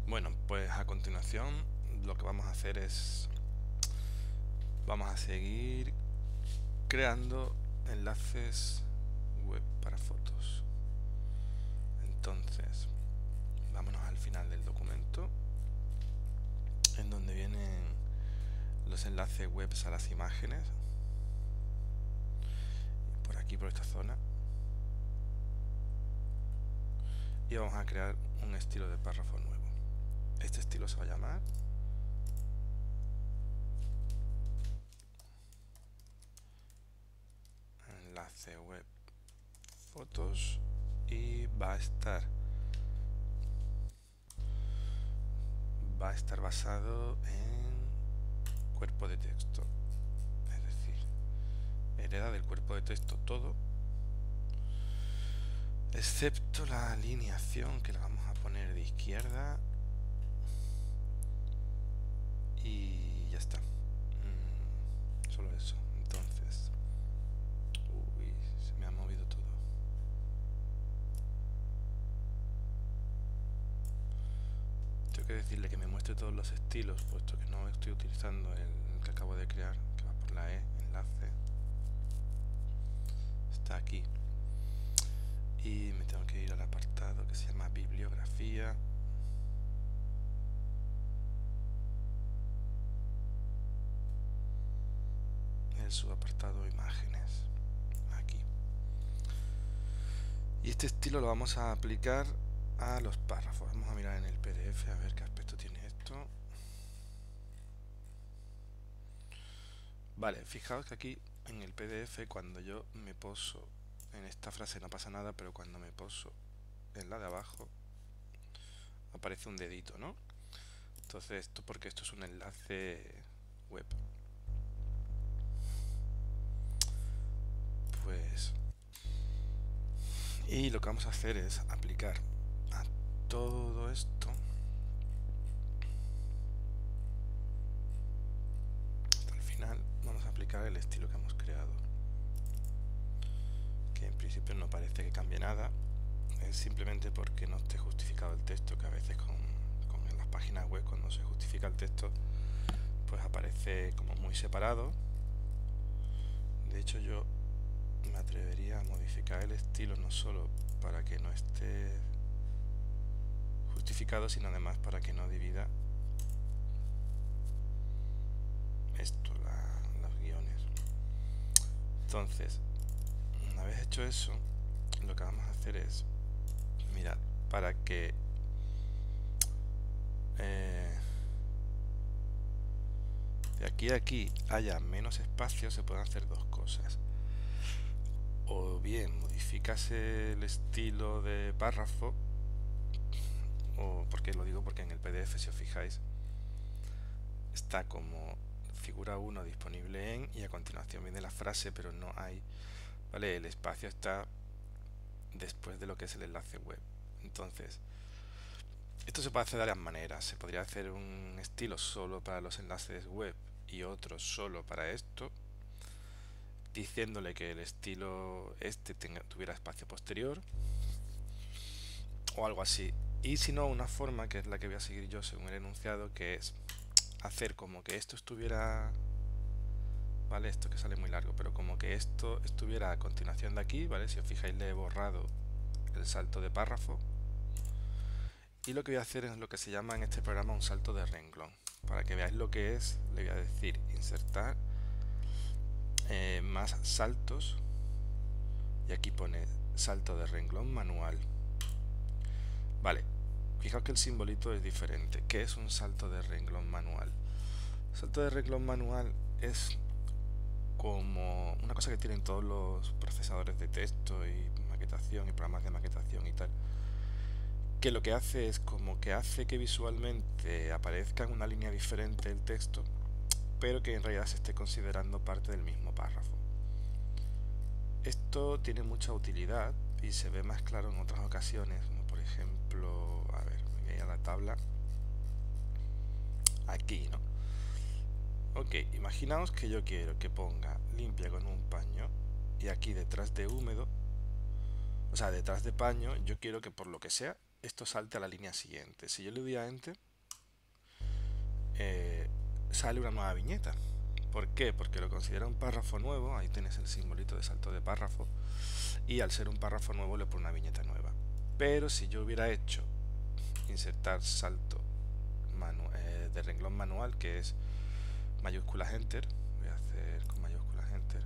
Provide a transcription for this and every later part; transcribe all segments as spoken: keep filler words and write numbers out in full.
Bueno, pues a continuación lo que vamos a hacer es, vamos a seguir creando enlaces web para fotos. Entonces, vámonos al final del documento, en donde vienen los enlaces web a las imágenes, por aquí, por esta zona, y vamos a crear un estilo de párrafo nuevo. Este estilo se va a llamar enlace web fotos y va a estar va a estar basado en cuerpo de texto, es decir, hereda del cuerpo de texto todo, excepto la alineación, que la vamos a poner de izquierda, y ya está. Mm, solo eso. Entonces, uy, se me ha movido todo. Tengo que decirle que me muestre todos los estilos, puesto que no estoy utilizando el que acabo de crear, que va por la E, enlace. Está aquí. Y me tengo que ir al apartado que se llama bibliografía. El subapartado imágenes. Aquí. Y este estilo lo vamos a aplicar a los párrafos. Vamos a mirar en el P D F a ver qué aspecto tiene esto. Vale, fijaos que aquí en el P D F, cuando yo me poso en esta frase no pasa nada, pero cuando me poso en la de abajo aparece un dedito, ¿no? Entonces esto porque esto es un enlace web. Pues y lo que vamos a hacer es aplicar a todo esto hasta el final. Vamos a aplicar el estilo que hemos creado, que en principio no parece que cambie nada, es simplemente porque no esté justificado el texto, que a veces con, con en las páginas web, cuando se justifica el texto, pues aparece como muy separado. De hecho, yo me atrevería a modificar el estilo no solo para que no esté justificado, sino además para que no divida esto, la, los guiones. Entonces, una vez hecho eso, lo que vamos a hacer es, mirad, para que eh, de aquí a aquí haya menos espacio, se pueden hacer dos cosas. O bien modificas el estilo de párrafo, o porque lo digo porque en el P D F, si os fijáis, está como figura uno disponible en, y a continuación viene la frase, pero no hay, ¿vale? El espacio está después de lo que es el enlace web. Entonces, esto se puede hacer de varias maneras. Se podría hacer un estilo solo para los enlaces web y otro solo para esto, diciéndole que el estilo este tenga, tuviera espacio posterior o algo así. Y si no, una forma, que es la que voy a seguir yo según el enunciado, que es hacer como que esto estuviera, vale, esto que sale muy largo, pero como que esto estuviera a continuación de aquí, vale. Si os fijáis, le he borrado el salto de párrafo, y lo que voy a hacer es lo que se llama en este programa un salto de renglón. Para que veáis lo que es, le voy a decir insertar eh, más saltos, y aquí pone salto de renglón manual. Vale, fijaos que el simbolito es diferente. ¿Qué es un salto de renglón manual? El salto de renglón manual es como una cosa que tienen todos los procesadores de texto y maquetación y programas de maquetación y tal, que lo que hace es como que hace que visualmente aparezca en una línea diferente el texto, pero que en realidad se esté considerando parte del mismo párrafo. Esto tiene mucha utilidad y se ve más claro en otras ocasiones, como por ejemplo, a ver, me voy a la tabla, aquí, ¿no? Ok, imaginaos que yo quiero que ponga limpia con un paño, y aquí detrás de húmedo, o sea, detrás de paño, yo quiero que por lo que sea esto salte a la línea siguiente. Si yo le doy a Enter, eh, sale una nueva viñeta. ¿Por qué? Porque lo considera un párrafo nuevo. Ahí tienes el simbolito de salto de párrafo. Y al ser un párrafo nuevo le pone una viñeta nueva. Pero si yo hubiera hecho insertar salto eh, de renglón manual, que es mayúsculas Enter, voy a hacer con mayúsculas Enter.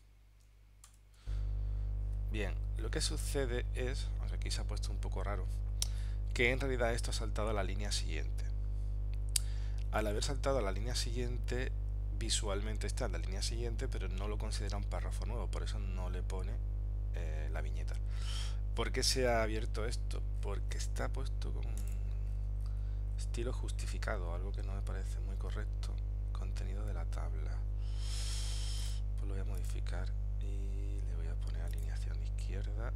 Bien, lo que sucede es, aunque aquí se ha puesto un poco raro, que en realidad esto ha saltado a la línea siguiente. Al haber saltado a la línea siguiente, visualmente está en la línea siguiente, pero no lo considera un párrafo nuevo, por eso no le pone eh, la viñeta. ¿Por qué se ha abierto esto? Porque está puesto con estilo justificado, algo que no me parece muy correcto. Contenido de la tabla. Pues lo voy a modificar y le voy a poner alineación de izquierda.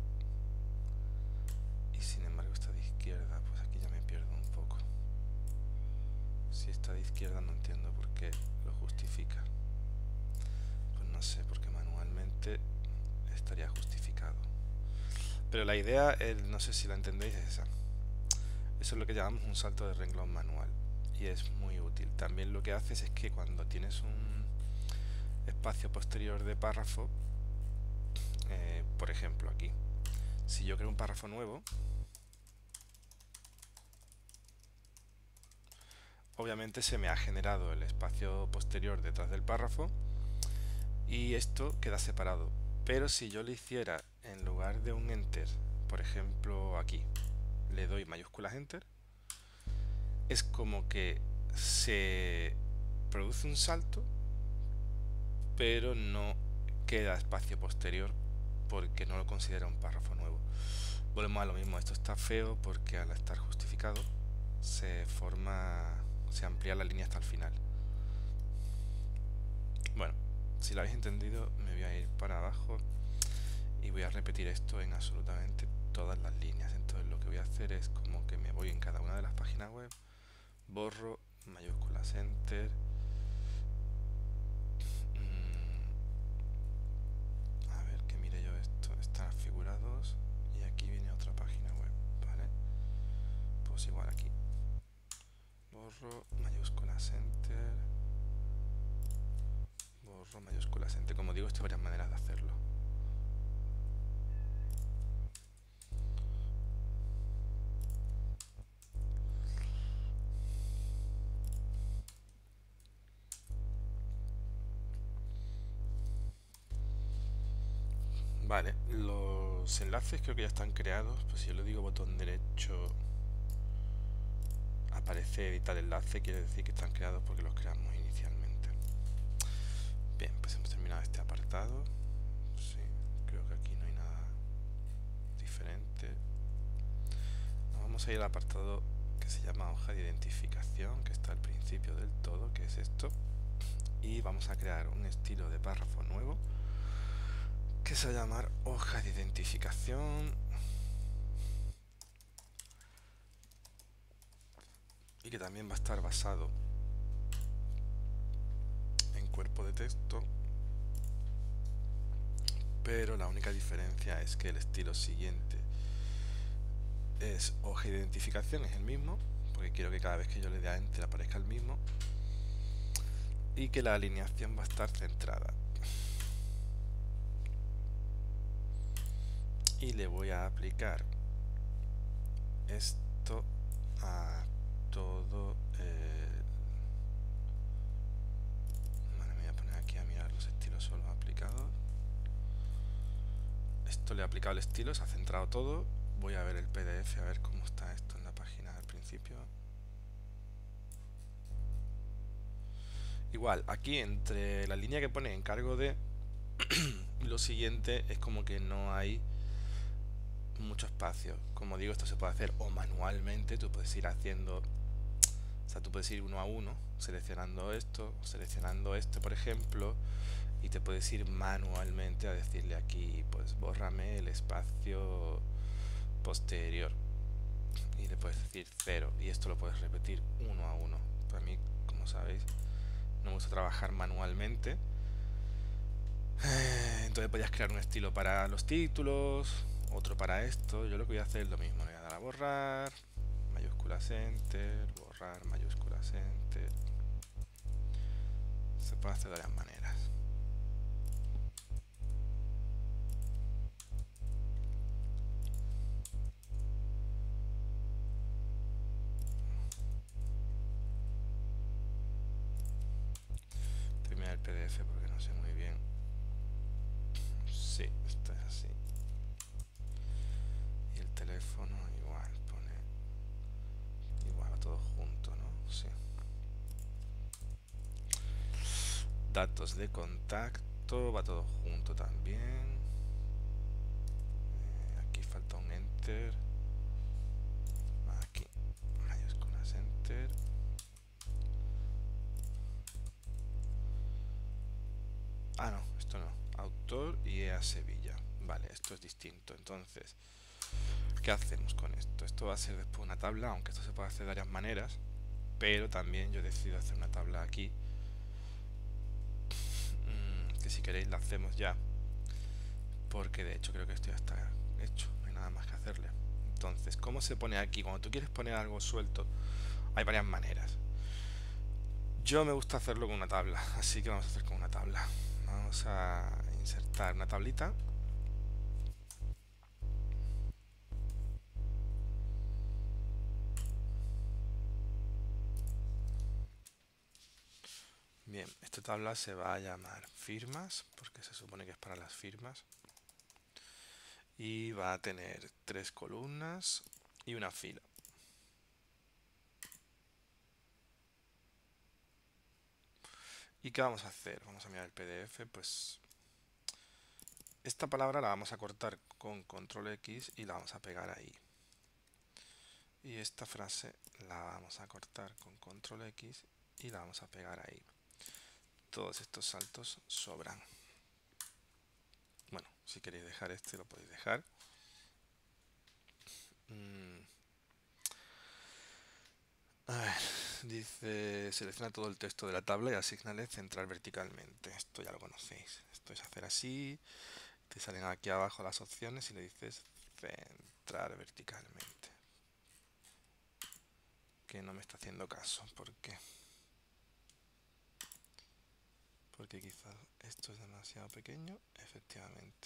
Y sin embargo está de izquierda, pues aquí ya me pierdo un poco. Si está de izquierda no entiendo por qué lo justifica. Pues no sé, porque manualmente estaría justificado. Pero la idea, es, no sé si la entendéis, es esa. Eso es lo que llamamos un salto de renglón manual. Y es muy útil. También lo que haces es que cuando tienes un espacio posterior de párrafo, eh, por ejemplo aquí, si yo creo un párrafo nuevo, obviamente se me ha generado el espacio posterior detrás del párrafo y esto queda separado. Pero si yo le hiciera, en lugar de un Enter, por ejemplo aquí, le doy mayúsculas Enter, es como que se produce un salto, pero no queda espacio posterior porque no lo considera un párrafo nuevo. Volvemos a lo mismo, esto está feo porque al estar justificado se forma, se amplía la línea hasta el final. Bueno, si lo habéis entendido, me voy a ir para abajo y voy a repetir esto en absolutamente todas las líneas. Entonces lo que voy a hacer es como que me voy en cada una de las páginas web, borro, mayúsculas Enter, mm, a ver que mire yo esto, están figurados y aquí viene otra página web, ¿vale? Pues igual aquí, borro, mayúsculas Enter, borro, mayúsculas Enter. Como digo, esto hay varias maneras de hacerlo. Vale, los enlaces creo que ya están creados. Pues si yo le digo botón derecho, aparece editar enlace, quiere decir que están creados porque los creamos inicialmente. Bien, pues hemos terminado este apartado. Sí, creo que aquí no hay nada diferente. Nos vamos a ir al apartado que se llama hoja de identificación, que está al principio del todo, que es esto. Y vamos a crear un estilo de párrafo nuevo que se va a llamar hoja de identificación y que también va a estar basado en cuerpo de texto, pero la única diferencia es que el estilo siguiente es hoja de identificación, es el mismo, porque quiero que cada vez que yo le dé a Enter aparezca el mismo, y que la alineación va a estar centrada. Y le voy a aplicar esto a todo el... Vale, me voy a poner aquí a mirar los estilos solo aplicados. Esto le he aplicado el estilo, se ha centrado todo. Voy a ver el P D F, a ver cómo está esto en la página al principio. Igual, aquí entre la línea que pone encargo de y lo siguiente es como que no hay mucho espacio. Como digo, esto se puede hacer o manualmente, tú puedes ir haciendo, o sea, tú puedes ir uno a uno, seleccionando esto, seleccionando este, por ejemplo, y te puedes ir manualmente a decirle aquí, pues bórrame el espacio posterior, y le puedes decir cero, y esto lo puedes repetir uno a uno. Para mí, como sabéis, no me gusta trabajar manualmente. Entonces podías crear un estilo para los títulos, otro para esto. Yo lo que voy a hacer es lo mismo, le voy a dar dar a borrar, mayúsculas enter, borrar, mayúsculas enter. Se puede hacer de varias maneras. Terminar el P D F porque no sé muy bien. Sí, esto es así. Y el teléfono igual, pone igual, todo junto, ¿no? Sí. Datos de contacto, va todo junto también. Eh, aquí falta un enter. Aquí, mayúsculas enter. Ah, no, esto no. Autor y E A Sevilla. Vale, esto es distinto. Entonces, ¿qué hacemos con esto? Esto va a ser después una tabla, aunque esto se puede hacer de varias maneras. Pero también yo decido hacer una tabla aquí. Que si queréis la hacemos ya. Porque de hecho creo que esto ya está hecho. No hay nada más que hacerle. Entonces, ¿cómo se pone aquí? Cuando tú quieres poner algo suelto, hay varias maneras. Yo me gusta hacerlo con una tabla, así que vamos a hacer con una tabla. Vamos a insertar una tablita. Bien, esta tabla se va a llamar firmas, porque se supone que es para las firmas. Y va a tener tres columnas y una fila. ¿Y qué vamos a hacer? Vamos a mirar el P D F, pues esta palabra la vamos a cortar con control X y la vamos a pegar ahí. Y esta frase la vamos a cortar con control X y la vamos a pegar ahí. Todos estos saltos sobran. Bueno, si queréis dejar este lo podéis dejar. Mm. A ver, dice, selecciona todo el texto de la tabla y asignale centrar verticalmente. Esto ya lo conocéis. Esto es hacer así. Te salen aquí abajo las opciones y le dices centrar verticalmente. Que no me está haciendo caso. ¿Por qué? Porque quizás esto es demasiado pequeño. Efectivamente.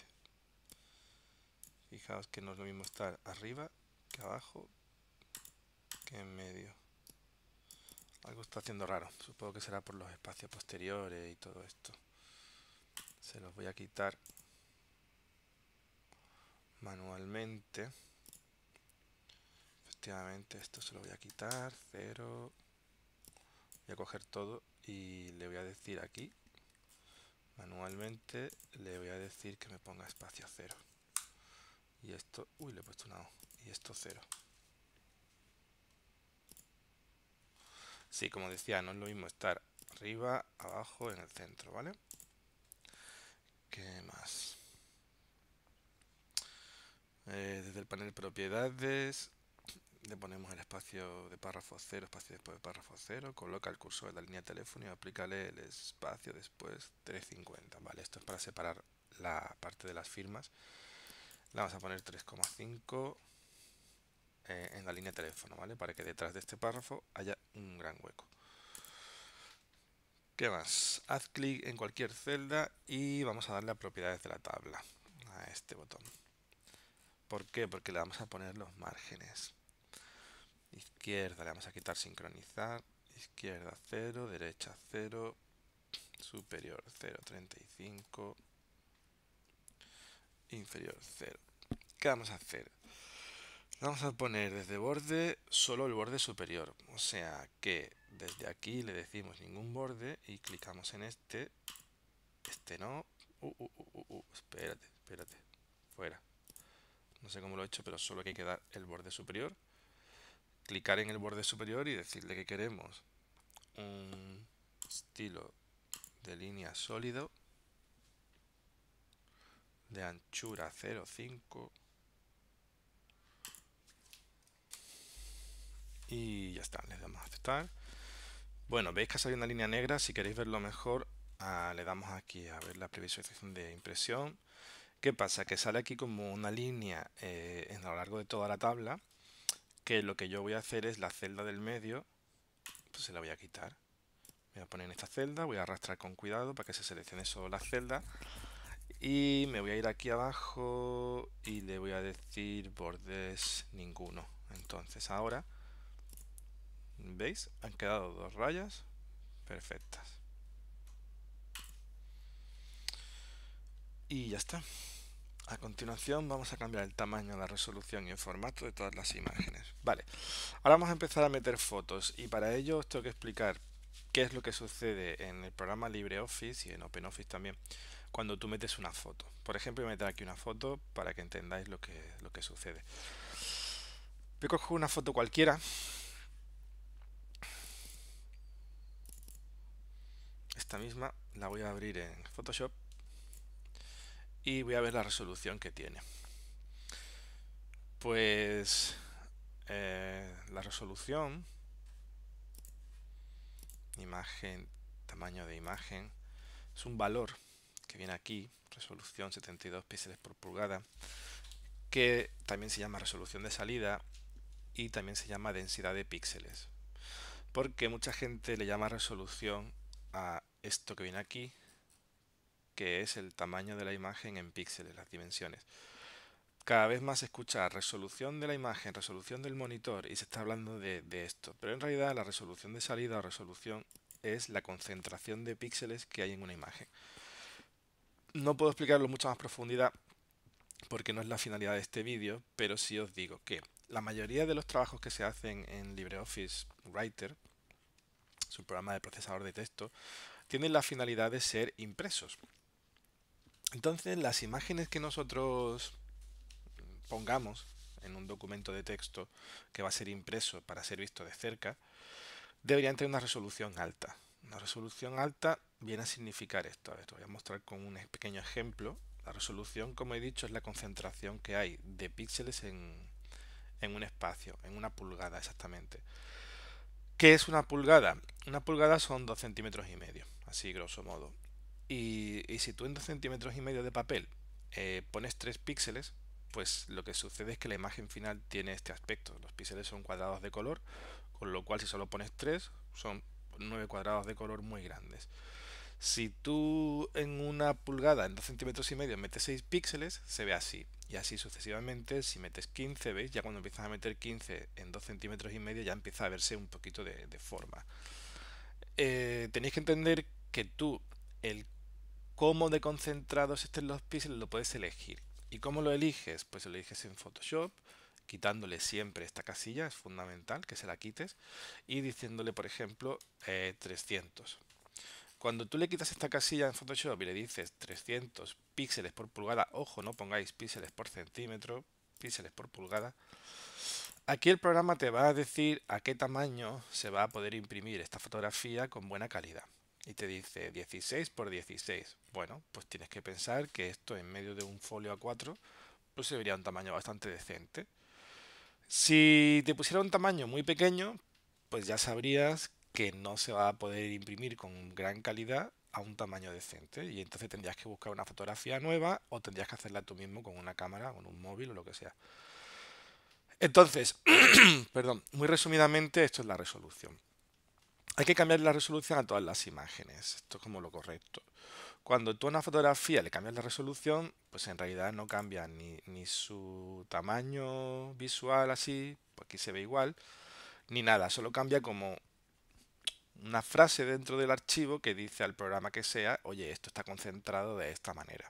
Fijaos que no es lo mismo estar arriba que abajo que en medio. Algo está haciendo raro. Supongo que será por los espacios posteriores y todo esto. Se los voy a quitar manualmente. Efectivamente, esto se lo voy a quitar. Cero. Voy a coger todo y le voy a decir aquí. Manualmente le voy a decir que me ponga espacio cero. Y esto... Uy, le he puesto una O. Y esto cero. Sí, como decía, no es lo mismo estar arriba, abajo, en el centro, ¿vale? ¿Qué más? Eh, desde el panel propiedades le ponemos el espacio de párrafo cero, espacio después de párrafo cero, coloca el cursor en la línea de teléfono y aplícale el espacio después trescientos cincuenta. Vale, esto es para separar la parte de las firmas. Le vamos a poner tres coma cinco eh, en la línea de teléfono, ¿vale? Para que detrás de este párrafo haya un gran hueco. ¿Qué más? Haz clic en cualquier celda y vamos a darle a propiedades de la tabla, a este botón. ¿Por qué? Porque le vamos a poner los márgenes. Izquierda le vamos a quitar sincronizar, izquierda cero, derecha cero, superior cero coma treinta y cinco, inferior cero. ¿Qué vamos a hacer? Vamos a poner desde borde solo el borde superior, o sea que desde aquí le decimos ningún borde y clicamos en este, este no, uh, uh, uh, uh, uh. espérate, espérate, fuera, no sé cómo lo he hecho, pero solo hay que dar el borde superior, clicar en el borde superior y decirle que queremos un estilo de línea sólido de anchura cero coma cinco y ya está, le damos a aceptar. Bueno, veis que ha salido una línea negra. Si queréis verlo mejor, ah, le damos aquí a ver la previsualización de impresión. ¿Qué pasa? Que sale aquí como una línea eh, en a lo largo de toda la tabla que lo que yo voy a hacer es la celda del medio, pues se la voy a quitar. Voy a poner en esta celda, voy a arrastrar con cuidado para que se seleccione solo la celda. Y me voy a ir aquí abajo y le voy a decir bordes ninguno. Entonces ahora, ¿veis? Han quedado dos rayas perfectas. Y ya está. A continuación vamos a cambiar el tamaño, la resolución y el formato de todas las imágenes. Vale, ahora vamos a empezar a meter fotos y para ello os tengo que explicar qué es lo que sucede en el programa LibreOffice y en OpenOffice también cuando tú metes una foto. Por ejemplo, voy a meter aquí una foto para que entendáis lo que, lo que sucede. Voy a coger una foto cualquiera. Esta misma la voy a abrir en Photoshop y voy a ver la resolución que tiene. Pues eh, la resolución, imagen, tamaño de imagen, es un valor que viene aquí, resolución setenta y dos píxeles por pulgada, que también se llama resolución de salida y también se llama densidad de píxeles. Porque mucha gente le llama resolución a esto que viene aquí, que es el tamaño de la imagen en píxeles, las dimensiones. Cada vez más se escucha resolución de la imagen, resolución del monitor y se está hablando de, de esto. Pero en realidad la resolución de salida o resolución es la concentración de píxeles que hay en una imagen. No puedo explicarlo en mucha más profundidad porque no es la finalidad de este vídeo, pero sí os digo que la mayoría de los trabajos que se hacen en LibreOffice Writer, es un programa de procesador de texto, tienen la finalidad de ser impresos. Entonces las imágenes que nosotros pongamos en un documento de texto que va a ser impreso para ser visto de cerca, deberían tener una resolución alta. Una resolución alta viene a significar esto. A ver, te voy a mostrar con un pequeño ejemplo. La resolución, como he dicho, es la concentración que hay de píxeles en, en un espacio, en una pulgada exactamente. ¿Qué es una pulgada? Una pulgada son dos centímetros y medio, así grosso modo. Y, y si tú en dos centímetros y medio de papel eh, pones tres píxeles, pues lo que sucede es que la imagen final tiene este aspecto. Los píxeles son cuadrados de color, con lo cual si solo pones tres, son nueve cuadrados de color muy grandes. Si tú en una pulgada, en dos centímetros y medio, metes seis píxeles, se ve así. Y así sucesivamente, si metes quince, ¿veis? Ya cuando empiezas a meter quince en dos centímetros y medio, ya empieza a verse un poquito de, de forma. Eh, tenéis que entender que tú, el cómo de concentrados estén los píxeles, lo puedes elegir. ¿Y cómo lo eliges? Pues lo eliges en Photoshop, quitándole siempre esta casilla, es fundamental que se la quites, y diciéndole, por ejemplo, eh, trescientos. Cuando tú le quitas esta casilla en Photoshop y le dices trescientos píxeles por pulgada, ojo, no pongáis píxeles por centímetro, píxeles por pulgada, aquí el programa te va a decir a qué tamaño se va a poder imprimir esta fotografía con buena calidad. Y te dice dieciséis por dieciséis. Bueno, pues tienes que pensar que esto en medio de un folio A cuatro pues se vería un tamaño bastante decente. Si te pusiera un tamaño muy pequeño, pues ya sabrías que no se va a poder imprimir con gran calidad a un tamaño decente y entonces tendrías que buscar una fotografía nueva o tendrías que hacerla tú mismo con una cámara, con un móvil o lo que sea. Entonces, perdón, muy resumidamente esto es la resolución. Hay que cambiar la resolución a todas las imágenes, esto es como lo correcto. Cuando tú a una fotografía le cambias la resolución, pues en realidad no cambia ni, ni su tamaño visual así, pues aquí se ve igual, ni nada, solo cambia como una frase dentro del archivo que dice al programa que sea, oye, esto está concentrado de esta manera.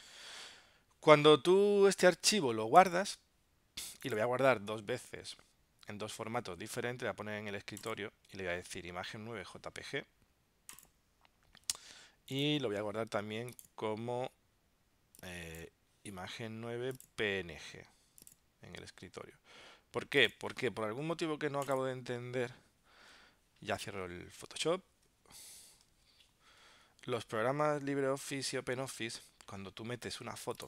Cuando tú este archivo lo guardas, y lo voy a guardar dos veces en dos formatos diferentes, le voy a poner en el escritorio y le voy a decir imagen nueve J P G y lo voy a guardar también como eh, imagen nueve P N G en el escritorio. ¿Por qué? Porque por algún motivo que no acabo de entender, ya cierro el Photoshop. Los programas LibreOffice y OpenOffice, cuando tú metes una foto,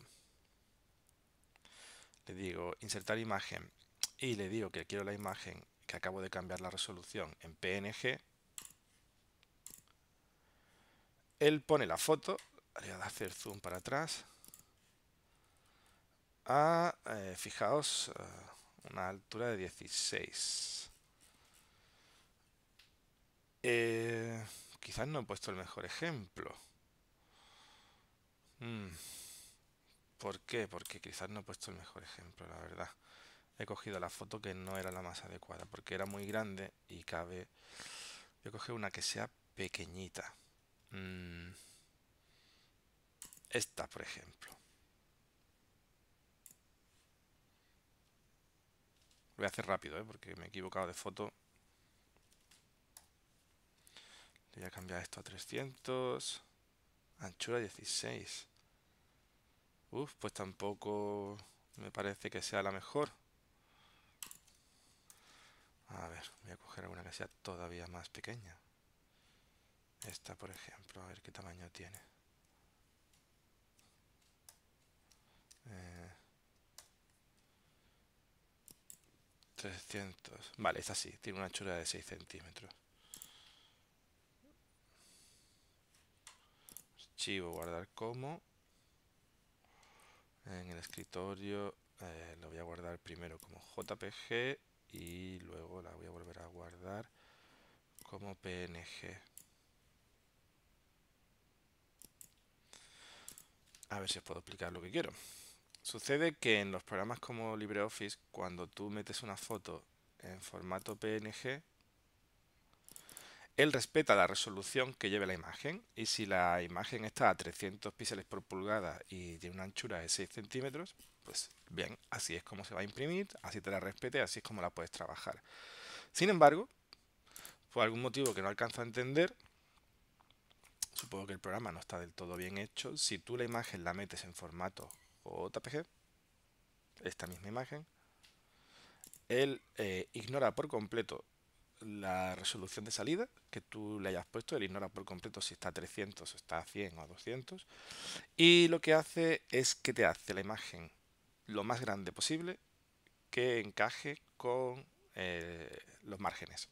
le digo insertar imagen y le digo que quiero la imagen que acabo de cambiar la resolución en P N G, él pone la foto, le voy a hacer zoom para atrás, a, eh, fijaos, uh, una altura de dieciséis. Eh, quizás no he puesto el mejor ejemplo. Mm, ¿Por qué? Porque quizás no he puesto el mejor ejemplo, la verdad. He cogido la foto que no era la más adecuada, porque era muy grande y cabe... Voy a coger una que sea pequeñita. Mm, esta, por ejemplo. Lo voy a hacer rápido, ¿eh? Porque me he equivocado de foto. Le voy a cambiar esto a trescientos. Anchura dieciséis. Uf, pues tampoco me parece que sea la mejor. A ver, voy a coger alguna que sea todavía más pequeña. Esta, por ejemplo, a ver qué tamaño tiene. Eh, trescientos. Vale, esta sí, tiene una anchura de seis centímetros. Archivo, guardar como. En el escritorio eh, lo voy a guardar primero como J P G y luego la voy a volver a guardar como P N G. A ver si os puedo explicar lo que quiero. Sucede que en los programas como LibreOffice, cuando tú metes una foto en formato P N G, él respeta la resolución que lleve la imagen, y si la imagen está a trescientos píxeles por pulgada y tiene una anchura de seis centímetros, pues bien, así es como se va a imprimir, así te la respete, así es como la puedes trabajar. Sin embargo, por algún motivo que no alcanzo a entender, supongo que el programa no está del todo bien hecho, si tú la imagen la metes en formato J P G, esta misma imagen, él eh, ignora por completo la resolución de salida que tú le hayas puesto, él ignora por completo si está a trescientos, está a cien o a doscientos, y lo que hace es que te hace la imagen lo más grande posible que encaje con eh, los márgenes.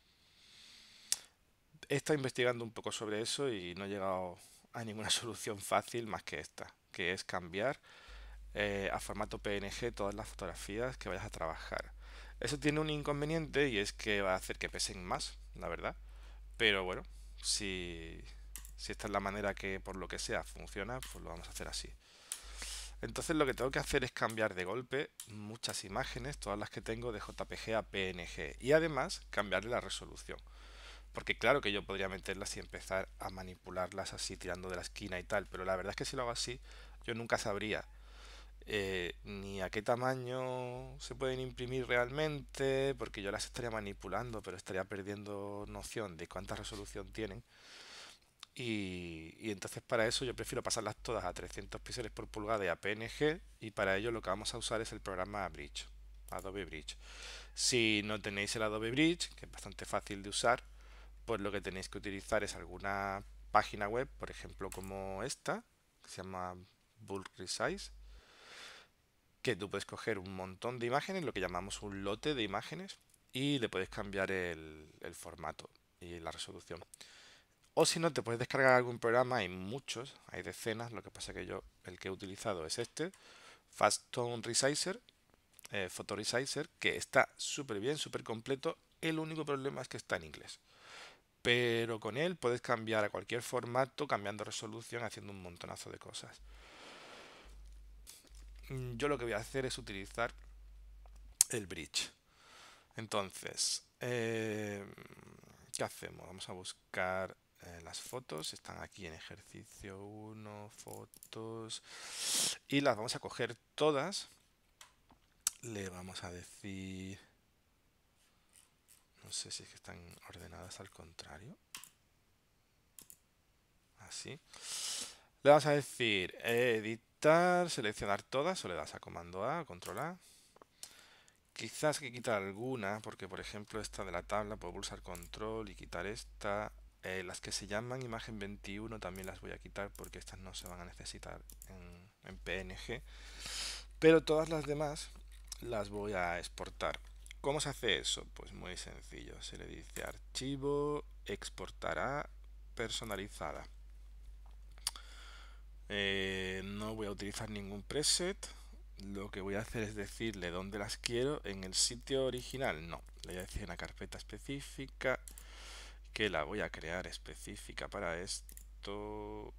He estado investigando un poco sobre eso y no he llegado a ninguna solución fácil más que esta, que es cambiar eh, a formato P N G todas las fotografías que vayas a trabajar. Eso tiene un inconveniente y es que va a hacer que pesen más, la verdad. Pero bueno, si, si esta es la manera que por lo que sea funciona, pues lo vamos a hacer así. Entonces lo que tengo que hacer es cambiar de golpe muchas imágenes, todas las que tengo, de J P G a P N G. Y además cambiarle la resolución. Porque claro que yo podría meterlas y empezar a manipularlas así tirando de la esquina y tal. Pero la verdad es que si lo hago así, yo nunca sabría eh, ni a qué tamaño se pueden imprimir realmente, porque yo las estaría manipulando, pero estaría perdiendo noción de cuánta resolución tienen. Y, y entonces para eso yo prefiero pasarlas todas a trescientos píxeles por pulgada y a P N G, y para ello lo que vamos a usar es el programa Bridge, Adobe Bridge. Si no tenéis el Adobe Bridge, que es bastante fácil de usar, pues lo que tenéis que utilizar es alguna página web, por ejemplo como esta, que se llama Bulk Resize, que tú puedes coger un montón de imágenes, lo que llamamos un lote de imágenes, y le puedes cambiar el, el formato y la resolución. O si no, te puedes descargar algún programa, hay muchos, hay decenas, lo que pasa que yo el que he utilizado es este, Fastone Resizer, eh, Photo Resizer, que está súper bien, súper completo. El único problema es que está en inglés. Pero con él puedes cambiar a cualquier formato, cambiando resolución, haciendo un montonazo de cosas. Mm, Yo lo que voy a hacer es utilizar el bridge. Entonces, eh, ¿qué hacemos? Vamos a buscar eh, las fotos. Están aquí en ejercicio uno, fotos. Y las vamos a coger todas. Le vamos a decir... No sé si es que están ordenadas al contrario. Así. Le vamos a decir editar, seleccionar todas, o le das a comando A, control A. Quizás hay que quitar alguna, porque por ejemplo esta de la tabla puedo pulsar control y quitar esta. Eh, las que se llaman imagen veintiuno también las voy a quitar porque estas no se van a necesitar en, en P N G. Pero todas las demás las voy a exportar. ¿Cómo se hace eso? Pues muy sencillo. Se le dice archivo, exportará personalizada. Eh, no voy a utilizar ningún preset. lo que voy a hacer es decirle dónde las quiero en el sitio original. No, le voy a decir una carpeta específica que la voy a crear específica para esto.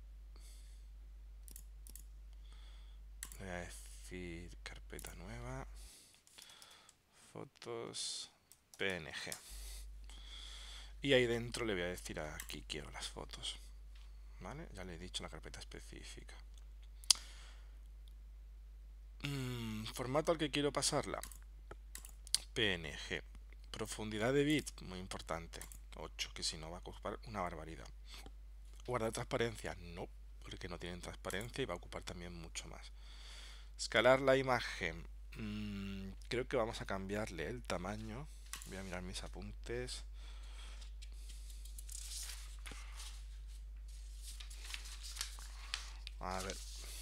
Le voy a decir carpeta nueva, fotos, P N G. Y ahí dentro le voy a decir aquí quiero las fotos. ¿Vale? Ya le he dicho la carpeta específica. Mm, formato al que quiero pasarla. P N G. Profundidad de bit, muy importante. ocho, que si no va a ocupar una barbaridad. Guardar transparencia, no, porque no tienen transparencia y va a ocupar también mucho más. Escalar la imagen. Mm, creo que vamos a cambiarle el tamaño. Voy a mirar mis apuntes. A ver.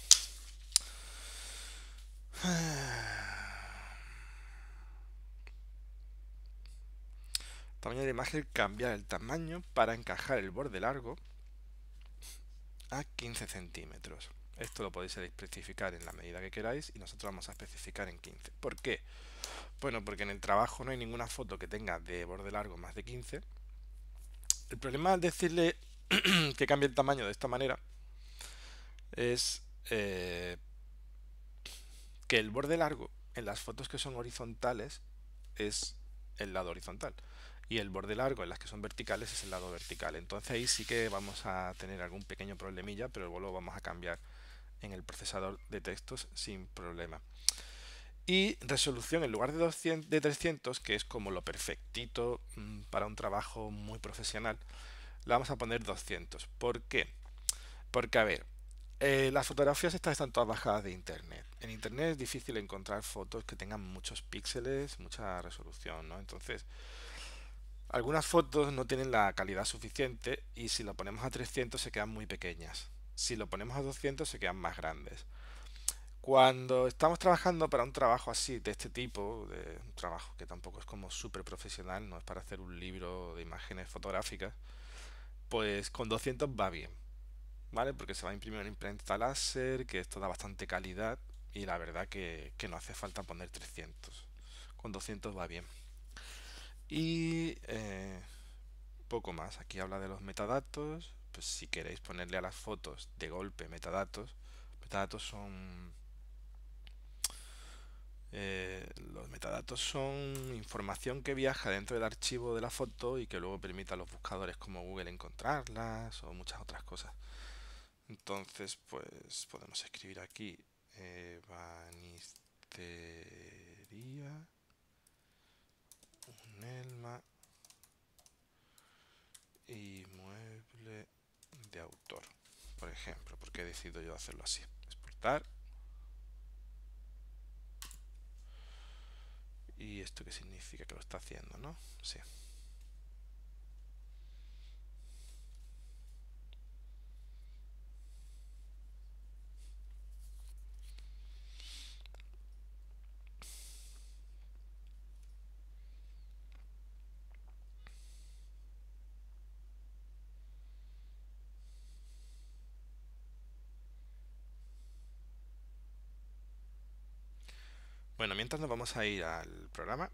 Tamaño de imagen, cambiar el tamaño para encajar el borde largo a quince centímetros. Esto lo podéis especificar en la medida que queráis y nosotros vamos a especificar en quince. ¿Por qué? Bueno, porque en el trabajo no hay ninguna foto que tenga de borde largo más de quince. El problema al decirle que cambie el tamaño de esta manera es eh, que el borde largo en las fotos que son horizontales es el lado horizontal y el borde largo en las que son verticales es el lado vertical. Entonces ahí sí que vamos a tener algún pequeño problemilla, pero luego lo vamos a cambiar en el procesador de textos sin problema. Y resolución en lugar de, doscientos, de trescientos, que es como lo perfectito mmm, para un trabajo muy profesional, le vamos a poner doscientos. ¿Por qué? Porque, a ver, eh, las fotografías estas están todas bajadas de internet. En internet es difícil encontrar fotos que tengan muchos píxeles, mucha resolución, ¿no? Entonces, algunas fotos no tienen la calidad suficiente y si lo ponemos a trescientos se quedan muy pequeñas. Si lo ponemos a doscientos se quedan más grandes. Cuando estamos trabajando para un trabajo así, de este tipo, de un trabajo que tampoco es como súper profesional, no es para hacer un libro de imágenes fotográficas, pues con doscientos va bien, ¿vale? Porque se va a imprimir una imprenta láser, que esto da bastante calidad y la verdad que, que no hace falta poner trescientos. Con doscientos va bien. Y eh, poco más. Aquí habla de los metadatos. Pues si queréis ponerle a las fotos de golpe metadatos, metadatos son Eh, los metadatos son información que viaja dentro del archivo de la foto y que luego permite a los buscadores como Google encontrarlas o muchas otras cosas. Entonces, pues podemos escribir aquí ebanistería, un elma y mueble de autor, por ejemplo, porque he decidido yo hacerlo así. Exportar. ¿Y esto qué significa? Que lo está haciendo, ¿no? Sí. Bueno, mientras nos vamos a ir al programa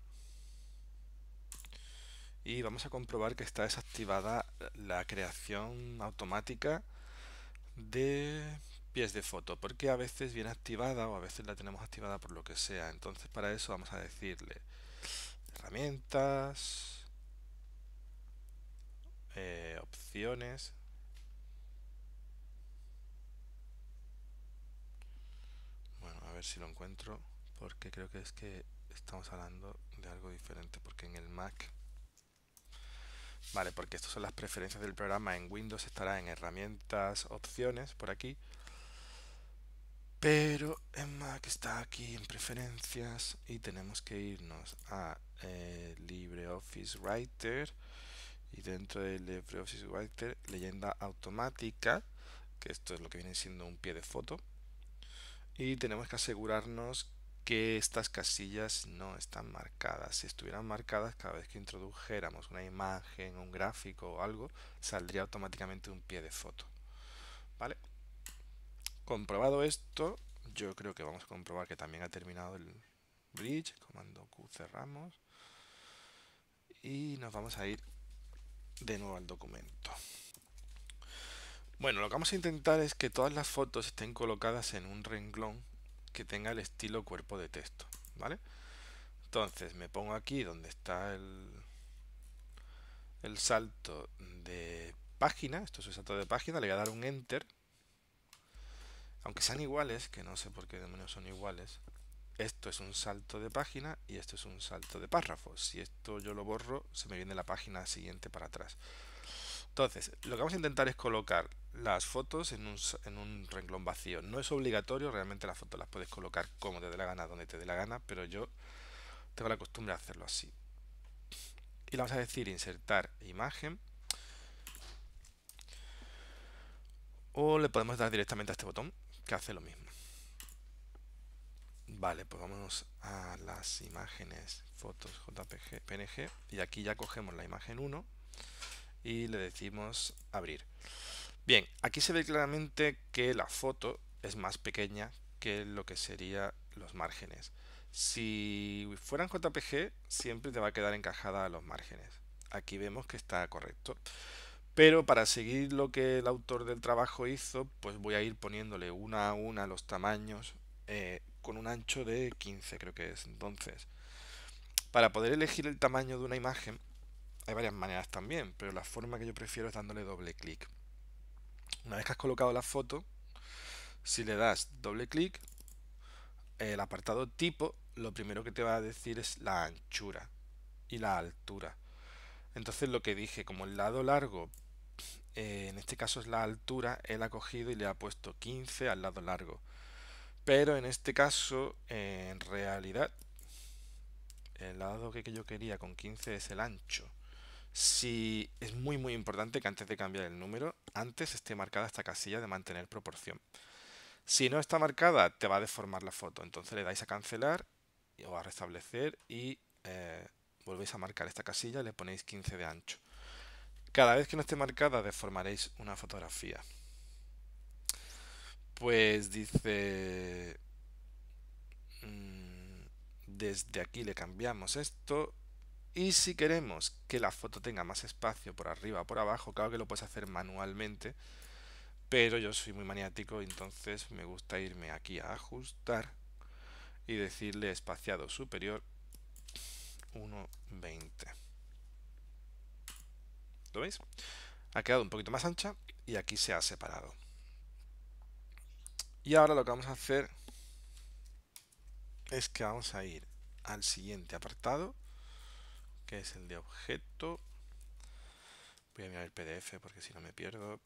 y vamos a comprobar que está desactivada la creación automática de pies de foto, porque a veces viene activada o a veces la tenemos activada por lo que sea. Entonces para eso vamos a decirle herramientas, eh, opciones. Bueno, a ver si lo encuentro, porque creo que es que estamos hablando de algo diferente, porque en el Mac... Vale, porque estas son las preferencias del programa. En Windows estará en herramientas, opciones, por aquí. Pero en Mac está aquí en preferencias y tenemos que irnos a eh, LibreOffice Writer y dentro de LibreOffice Writer leyenda automática, que esto es lo que viene siendo un pie de foto, y tenemos que asegurarnos que estas casillas no están marcadas. Si estuvieran marcadas, cada vez que introdujéramos una imagen, un gráfico o algo, saldría automáticamente un pie de foto. ¿Vale? Comprobado esto, yo creo que vamos a comprobar que también ha terminado el bridge. Comando Q, cerramos. Y nos vamos a ir de nuevo al documento. Bueno, lo que vamos a intentar es que todas las fotos estén colocadas en un renglón que tenga el estilo cuerpo de texto, ¿vale? Entonces me pongo aquí donde está el, el salto de página. Esto es el salto de página, le voy a dar un enter. Aunque sean iguales, que no sé por qué demonios son iguales, esto es un salto de página y esto es un salto de párrafo. Si esto yo lo borro, se me viene la página siguiente para atrás. Entonces, lo que vamos a intentar es colocar las fotos en un, en un renglón vacío. No es obligatorio, realmente las fotos las puedes colocar como te dé la gana, donde te dé la gana, pero yo tengo la costumbre de hacerlo así. Y le vamos a decir insertar imagen. O le podemos dar directamente a este botón, que hace lo mismo. Vale, pues vamos a las imágenes, fotos, J P G, P N G, y aquí ya cogemos la imagen uno y le decimos abrir. Bien, aquí se ve claramente que la foto es más pequeña que lo que serían los márgenes. Si fueran J P G, siempre te va a quedar encajada a los márgenes. Aquí vemos que está correcto. Pero para seguir lo que el autor del trabajo hizo, pues voy a ir poniéndole una a una los tamaños eh, con un ancho de quince, creo que es. Entonces, para poder elegir el tamaño de una imagen, hay varias maneras también, pero la forma que yo prefiero es dándole doble clic. Una vez que has colocado la foto, si le das doble clic, el apartado tipo, lo primero que te va a decir es la anchura y la altura. Entonces lo que dije, como el lado largo, eh, en este caso es la altura, él ha cogido y le ha puesto quince al lado largo. Pero en este caso, eh, en realidad, el lado que yo quería con quince es el ancho. Si es muy muy importante que antes de cambiar el número, antes esté marcada esta casilla de mantener proporción. Si no está marcada, te va a deformar la foto. Entonces le dais a cancelar o a restablecer y eh, volvéis a marcar esta casilla y le ponéis quince de ancho. Cada vez que no esté marcada, deformaréis una fotografía. Pues dice... Mmm, desde aquí le cambiamos esto. Y si queremos que la foto tenga más espacio por arriba o por abajo, claro que lo puedes hacer manualmente. Pero yo soy muy maniático, entonces me gusta irme aquí a ajustar y decirle espaciado superior uno veinte. ¿Lo veis? Ha quedado un poquito más ancha y aquí se ha separado. Y ahora lo que vamos a hacer es que vamos a ir al siguiente apartado, que es el de objeto. Voy a mirar el P D F porque si no me pierdo.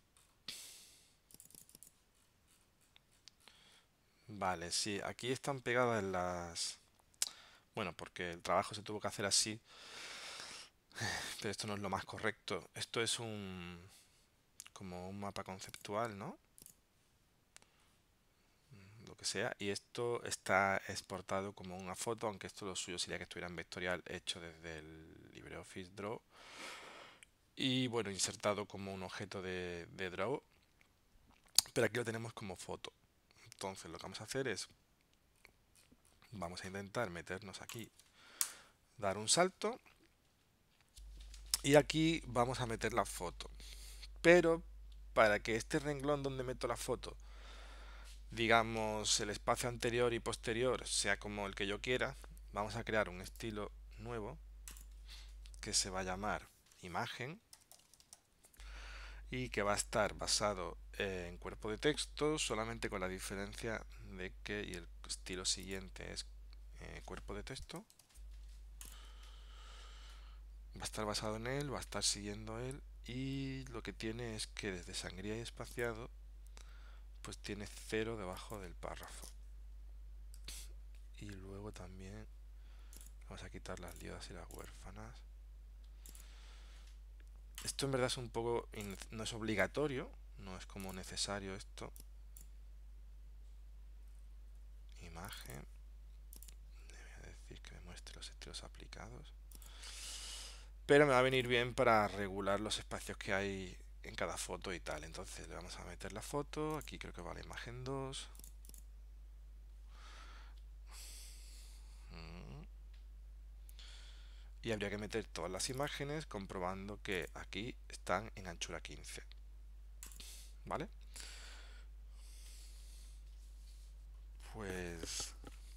Vale, sí, aquí están pegadas las... Bueno, porque el trabajo se tuvo que hacer así, pero esto no es lo más correcto. Esto es un... como un mapa conceptual, ¿no? Lo que sea, y esto está exportado como una foto, aunque esto lo suyo sería que estuviera en vectorial hecho desde el LibreOffice Draw y bueno, insertado como un objeto de, de Draw, pero aquí lo tenemos como foto. Entonces lo que vamos a hacer es, vamos a intentar meternos aquí, dar un salto y aquí vamos a meter la foto, pero para que este renglón donde meto la foto, digamos el espacio anterior y posterior sea como el que yo quiera, vamos a crear un estilo nuevo que se va a llamar imagen y que va a estar basado en cuerpo de texto, solamente con la diferencia de que y el estilo siguiente es eh, cuerpo de texto. Va a estar basado en él, va a estar siguiendo él y lo que tiene es que desde sangría y espaciado pues tiene cero debajo del párrafo. Y luego también vamos a quitar las liadas y las huérfanas. Esto en verdad es un poco, no es obligatorio, no es como necesario esto. Imagen. Le voy a decir que me muestre los estilos aplicados. Pero me va a venir bien para regular los espacios que hay en cada foto y tal. Entonces le vamos a meter la foto. Aquí creo que va la imagen dos. y habría que meter todas las imágenes comprobando que aquí están en anchura quince, ¿vale? Pues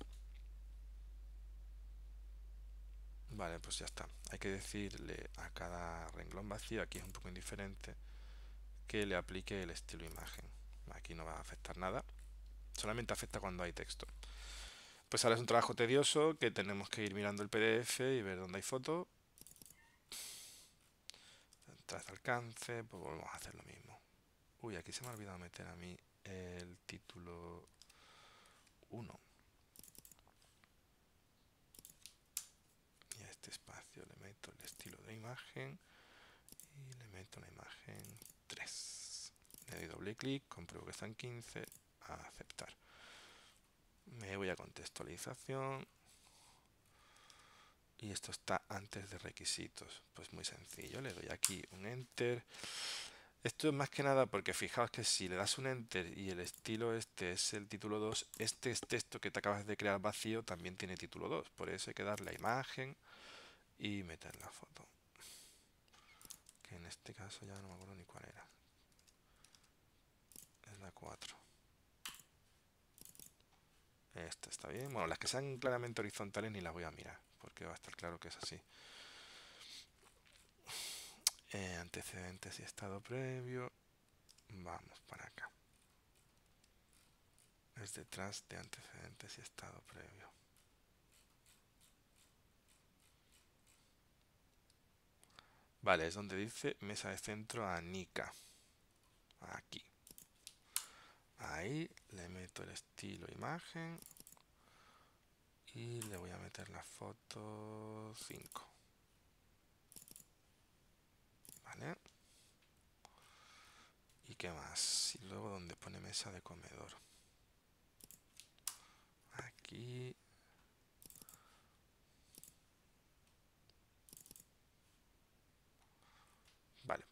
vale, pues ya está. Hay que decirle a cada renglón vacío, aquí es un poco indiferente, que le aplique el estilo imagen. Aquí no va a afectar nada, solamente afecta cuando hay texto. Pues ahora es un trabajo tedioso que tenemos que ir mirando el P D F y ver dónde hay foto. Tras alcance, pues volvemos a hacer lo mismo. Uy, aquí se me ha olvidado meter a mí el título uno. Y a este espacio le meto el estilo de imagen y le meto la imagen tres. Le doy doble clic, compruebo que está en quince, a aceptar. Me voy a contextualización y esto está antes de requisitos. Pues muy sencillo, le doy aquí un enter. Esto es más que nada porque fijaos que si le das un enter y el estilo este es el título dos, este es texto que te acabas de crear vacío también tiene título dos. Por eso hay que darle a imagen y meter la foto. Que en este caso ya no me acuerdo ni cuál era. Es la cuatro. Esta está bien. Bueno, las que sean claramente horizontales ni las voy a mirar, porque va a estar claro que es así. Eh, antecedentes y estado previo. Vamos para acá. Es detrás de antecedentes y estado previo. Vale, es donde dice mesa de centro a Nika. Aquí. Ahí le meto el estilo imagen. Y le voy a meter la foto cinco. Vale. ¿Y qué más? Y luego donde pone mesa de comedor. Aquí. Vale.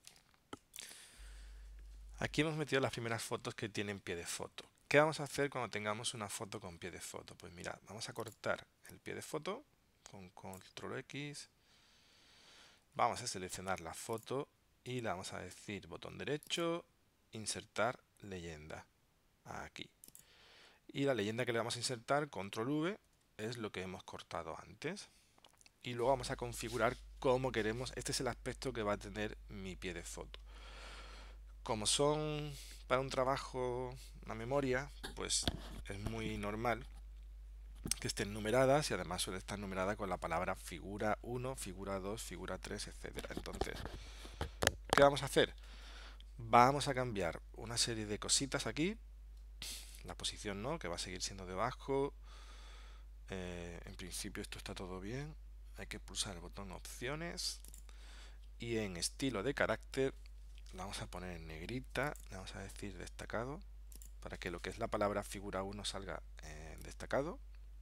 Aquí hemos metido las primeras fotos que tienen pie de foto. ¿Qué vamos a hacer cuando tengamos una foto con pie de foto? Pues mirad, vamos a cortar el pie de foto con control X. Vamos a seleccionar la foto y le vamos a decir botón derecho, insertar leyenda. Aquí. Y la leyenda que le vamos a insertar, control V, es lo que hemos cortado antes. Y luego vamos a configurar cómo queremos. Este es el aspecto que va a tener mi pie de foto. Como son para un trabajo, una memoria, pues es muy normal que estén numeradas y además suele estar numerada con la palabra figura uno, figura dos, figura tres, etcétera. Entonces, ¿qué vamos a hacer? Vamos a cambiar una serie de cositas aquí. La posición no, que va a seguir siendo debajo. Eh, en principio esto está todo bien. Hay que pulsar el botón opciones. Y en estilo de carácter la vamos a poner en negrita. Le vamos a decir destacado. Para que lo que es la palabra figura uno salga en destacado.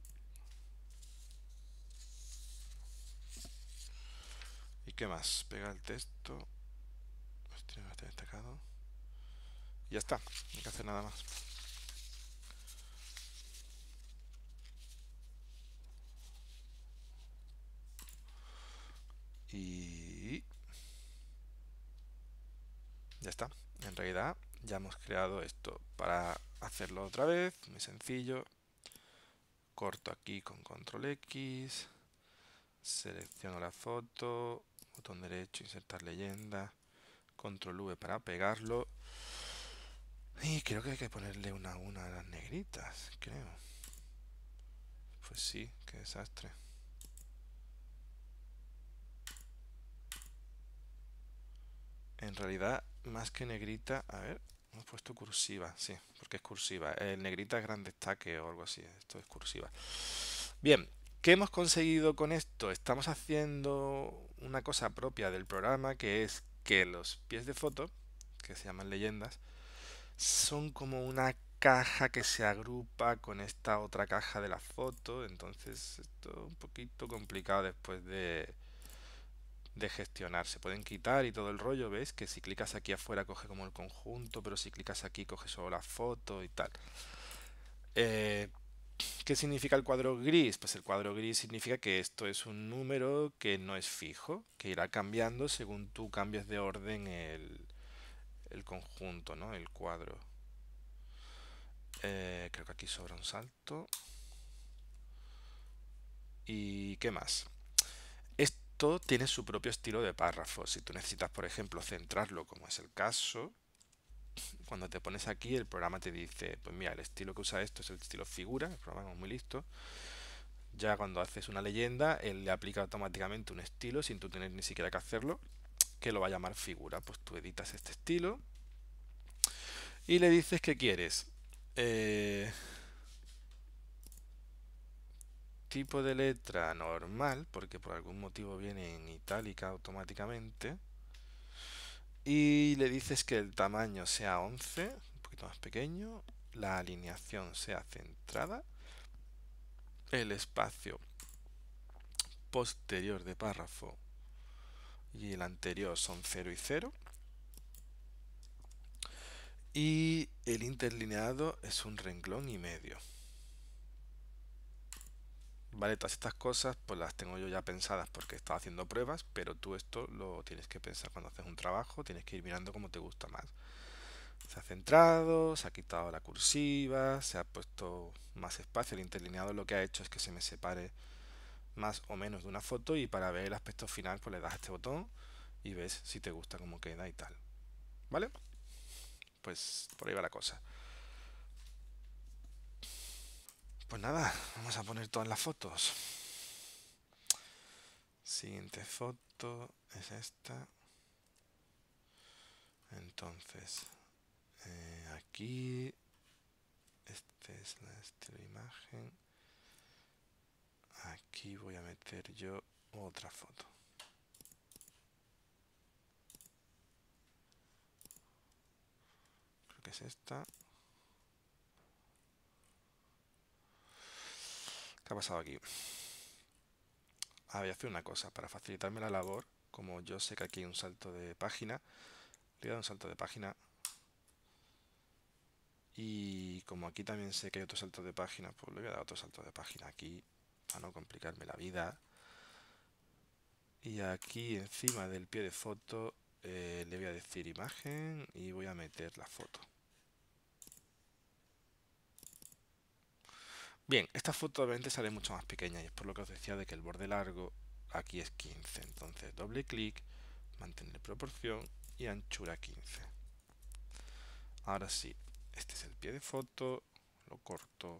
¿Y qué más? Pega el texto. Este no está destacado. Y ya está. No hay que hacer nada más. Y ya está. En realidad ya hemos creado esto. Para hacerlo otra vez, muy sencillo. Corto aquí con control X. Selecciono la foto. Botón derecho, insertar leyenda. Control V para pegarlo. Y creo que hay que ponerle una una a las negritas, creo. Pues sí, qué desastre. En realidad, más que negrita, a ver, hemos puesto cursiva, sí, porque es cursiva. El negrita es gran destaque o algo así, esto es cursiva. Bien, ¿qué hemos conseguido con esto? Estamos haciendo una cosa propia del programa, que es que los pies de foto, que se llaman leyendas, son como una caja que se agrupa con esta otra caja de la foto. Entonces esto es un poquito complicado después de, de gestionar. Se pueden quitar y todo el rollo, ¿ves? Que si clicas aquí afuera coge como el conjunto, pero si clicas aquí coge solo la foto y tal. Eh, ¿Qué significa el cuadro gris? Pues el cuadro gris significa que esto es un número que no es fijo, que irá cambiando según tú cambies de orden el, el conjunto, ¿no? El cuadro. Eh, creo que aquí sobra un salto. ¿Y qué más? Esto tiene su propio estilo de párrafo. Si tú necesitas, por ejemplo, centrarlo, como es el caso, cuando te pones aquí, el programa te dice, pues mira, el estilo que usa esto es el estilo figura, el programa es muy listo. Ya cuando haces una leyenda, él le aplica automáticamente un estilo sin tú tener ni siquiera que hacerlo, que lo va a llamar figura. Pues tú editas este estilo y le dices que quieres. Eh, tipo de letra normal, porque por algún motivo viene en itálica automáticamente. Y le dices que el tamaño sea once, un poquito más pequeño. La alineación sea centrada. El espacio posterior de párrafo y el anterior son cero y cero. Y el interlineado es un renglón y medio. Vale, todas estas cosas pues las tengo yo ya pensadas porque he estado haciendo pruebas, pero tú esto lo tienes que pensar cuando haces un trabajo, tienes que ir mirando cómo te gusta más. Se ha centrado, se ha quitado la cursiva, se ha puesto más espacio. El interlineado lo que ha hecho es que se me separe más o menos de una foto, y para ver el aspecto final pues le das a este botón y ves si te gusta cómo queda y tal. ¿Vale? Pues por ahí va la cosa. Pues nada, vamos a poner todas las fotos. Siguiente foto es esta. Entonces, eh, aquí, este es la estilo imagen. Aquí voy a meter yo otra foto. Creo que es esta. ¿Qué ha pasado aquí? Ah, voy a hacer una cosa. Para facilitarme la labor, como yo sé que aquí hay un salto de página, le voy a dar un salto de página. Y como aquí también sé que hay otro salto de página, pues le voy a dar otro salto de página aquí, para no complicarme la vida. Y aquí encima del pie de foto eh, le voy a decir imagen y voy a meter la foto. Bien, esta foto obviamente sale mucho más pequeña y es por lo que os decía de que el borde largo aquí es quince. Entonces doble clic, mantener proporción y anchura quince. Ahora sí, este es el pie de foto, lo corto,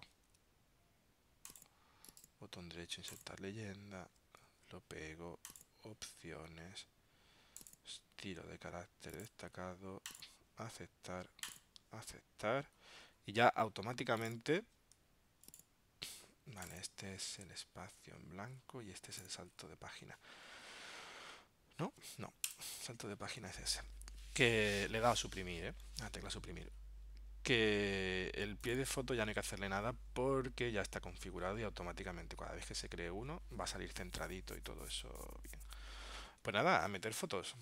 botón derecho, insertar leyenda, lo pego, opciones, estilo de carácter destacado, aceptar, aceptar, y ya automáticamente, vale, este es el espacio en blanco y este es el salto de página. No, no, salto de página es ese. Que le he dado a suprimir, ¿eh? A la tecla suprimir. Que el pie de foto ya no hay que hacerle nada porque ya está configurado y automáticamente cada vez que se cree uno va a salir centradito y todo eso bien. Pues nada, a meter fotos.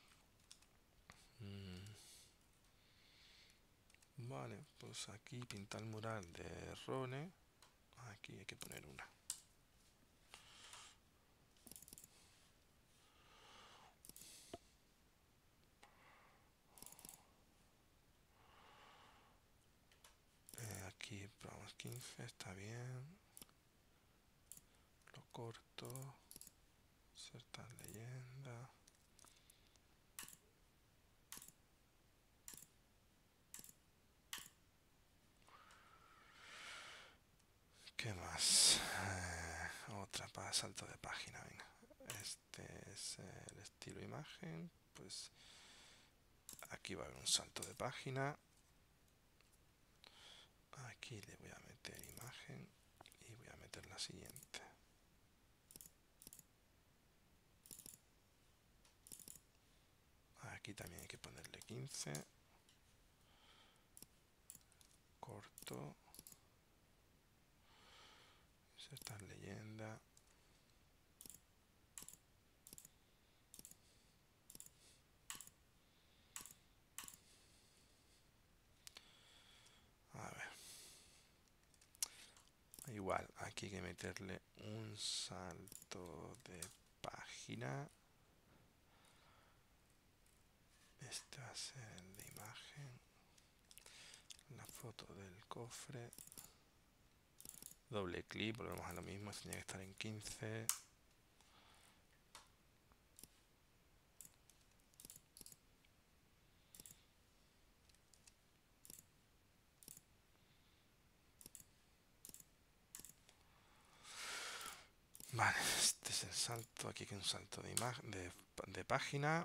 Mm, vale, pues aquí pintar el mural de Rone. Aquí hay que poner una. Eh, aquí probamos quince, está bien. Lo corto. Insertar leyenda. ¿Qué más? Eh, otra para salto de página, venga. Este es el estilo imagen. Pues aquí va a haber un salto de página. Aquí le voy a meter imagen y voy a meter la siguiente. Aquí también hay que ponerle quince. Corto. Insertar leyenda. A ver. igual, aquí hay que meterle un salto de página. Este va a ser el de imagen. La foto del cofre. Doble clic, volvemos a lo mismo, tenía que estar en quince. Vale, este es el salto, aquí que un salto de, imagen, de, de página.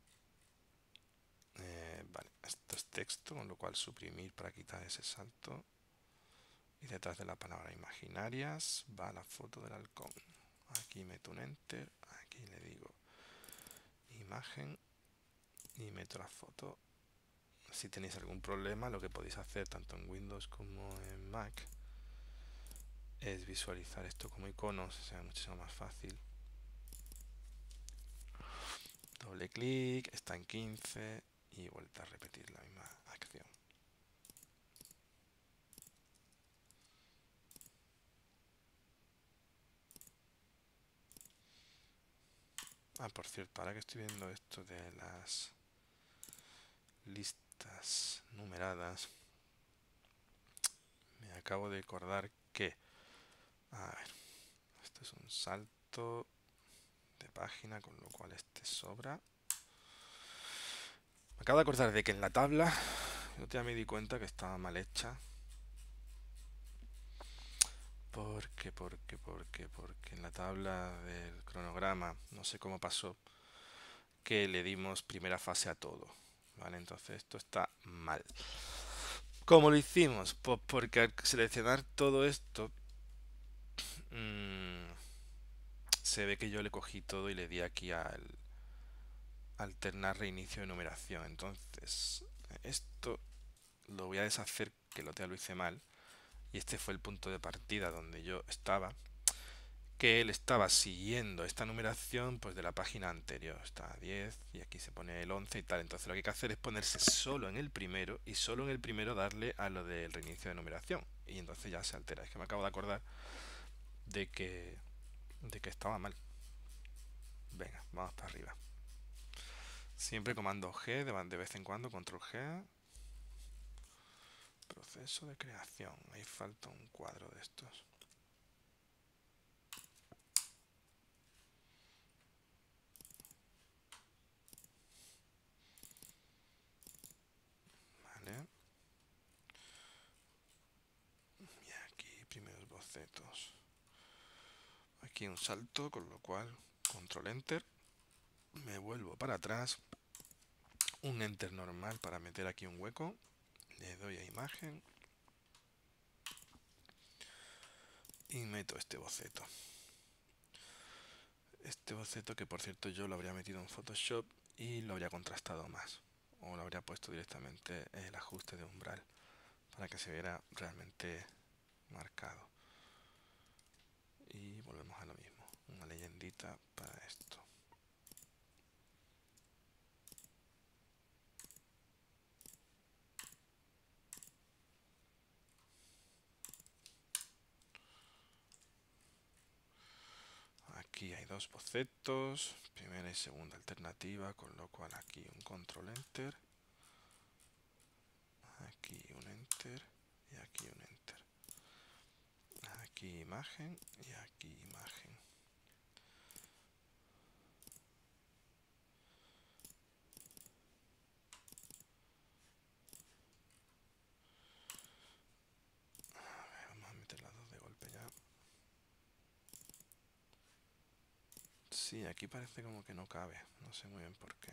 Eh, vale, esto es texto, con lo cual suprimir para quitar ese salto. Y detrás de la palabra imaginarias va la foto del halcón. Aquí meto un enter, aquí le digo imagen y meto la foto. Si tenéis algún problema, lo que podéis hacer tanto en Windows como en Mac es visualizar esto como iconos, o sea, muchísimo más fácil. Doble clic, está en quince y vuelta a repetir la misma acción. Ah, por cierto, ahora que estoy viendo esto de las listas numeradas, me acabo de acordar que, a ver, esto es un salto de página, con lo cual este sobra. Me acabo de acordar de que en la tabla, yo ya me di cuenta que estaba mal hecha. Porque, porque, porque, porque en la tabla del cronograma, no sé cómo pasó, que le dimos primera fase a todo. ¿Vale? Entonces esto está mal. ¿Cómo lo hicimos? Pues porque al seleccionar todo esto, mmm, se ve que yo le cogí todo y le di aquí al alternar reinicio de numeración. Entonces, esto lo voy a deshacer, que lo ya lo hice mal. Y este fue el punto de partida donde yo estaba. Que él estaba siguiendo esta numeración pues de la página anterior. Está diez y aquí se pone el once y tal. Entonces lo que hay que hacer es ponerse solo en el primero y solo en el primero darle a lo del reinicio de numeración. Y entonces ya se altera. Es que me acabo de acordar de que, de que estaba mal. Venga, vamos para arriba. Siempre comando G, de vez en cuando control G. Proceso de creación. Ahí falta un cuadro de estos. Vale. Y aquí primeros bocetos. Aquí un salto, con lo cual control enter. Me vuelvo para atrás. Un enter normal para meter aquí un hueco. Le doy a imagen. Y meto este boceto. Este boceto que por cierto yo lo habría metido en Photoshop y lo habría contrastado más. O lo habría puesto directamente el ajuste de umbral para que se viera realmente marcado. Y volvemos a lo mismo. Una leyendita para esto. Aquí hay dos bocetos, primera y segunda alternativa, con lo cual aquí un control enter, aquí un enter y aquí un enter, aquí imagen y aquí imagen. A ver, vamos a meter las dos de golpe ya. Sí, aquí parece como que no cabe, no sé muy bien por qué.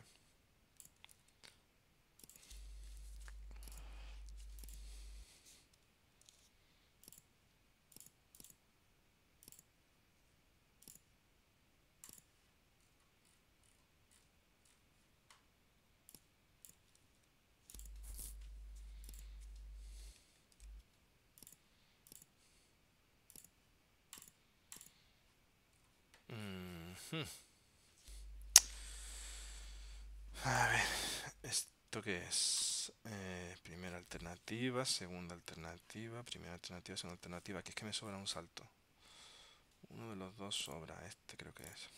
Mm-hmm. A ver, ¿esto qué es? es eh, primera alternativa, segunda alternativa, primera alternativa, segunda alternativa. Aquí es que me sobra un salto. Uno de los dos sobra, este creo que es.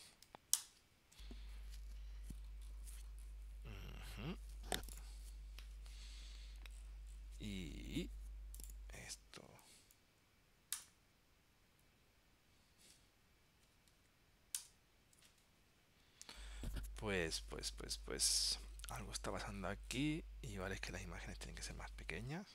Ujú. Y esto. Pues, pues, pues, pues, algo está pasando aquí y vale, es que las imágenes tienen que ser más pequeñas.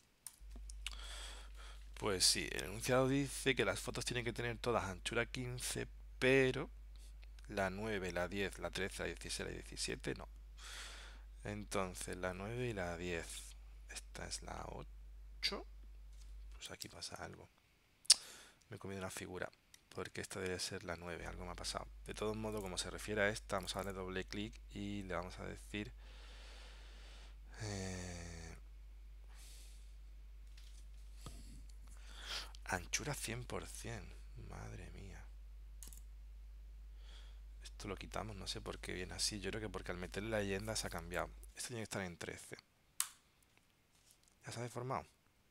Pues sí, el enunciado dice que las fotos tienen que tener todas anchura quince, pero la nueve, la diez, la trece, la dieciséis, la diecisiete no. Entonces la nueve y la diez. Esta es la ocho. Pues aquí pasa algo. Me he comido una figura. Porque esta debe ser la nueve. Algo me ha pasado. De todos modos, como se refiere a esta, vamos a darle doble clic y le vamos a decir... eh, anchura cien por ciento. Madre mía. Esto lo quitamos, no sé por qué viene así. Yo creo que porque al meterle la leyenda se ha cambiado. Esto tiene que estar en trece. ¿Ya se ha deformado?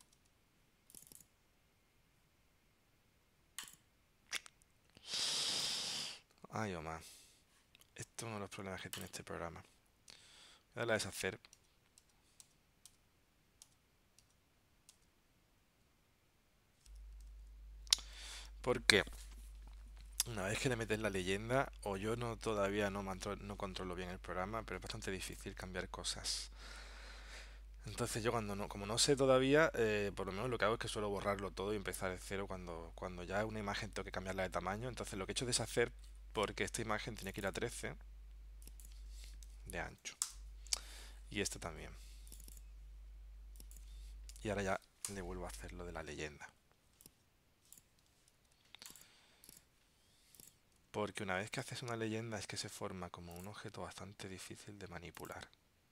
Ay, o más. Esto es uno de los problemas que tiene este programa. Voy a darle a deshacer. Porque una vez que le metes la leyenda, o yo no todavía no, mantro- no controlo bien el programa, pero es bastante difícil cambiar cosas. Entonces yo cuando no, como no sé todavía, eh, por lo menos lo que hago es que suelo borrarlo todo y empezar de cero cuando, cuando ya una imagen tengo que cambiarla de tamaño. Entonces lo que he hecho es deshacer porque esta imagen tiene que ir a trece de ancho. Y esta también. Y ahora ya le vuelvo a hacer lo de la leyenda. Porque una vez que haces una leyenda es que se forma como un objeto bastante difícil de manipular.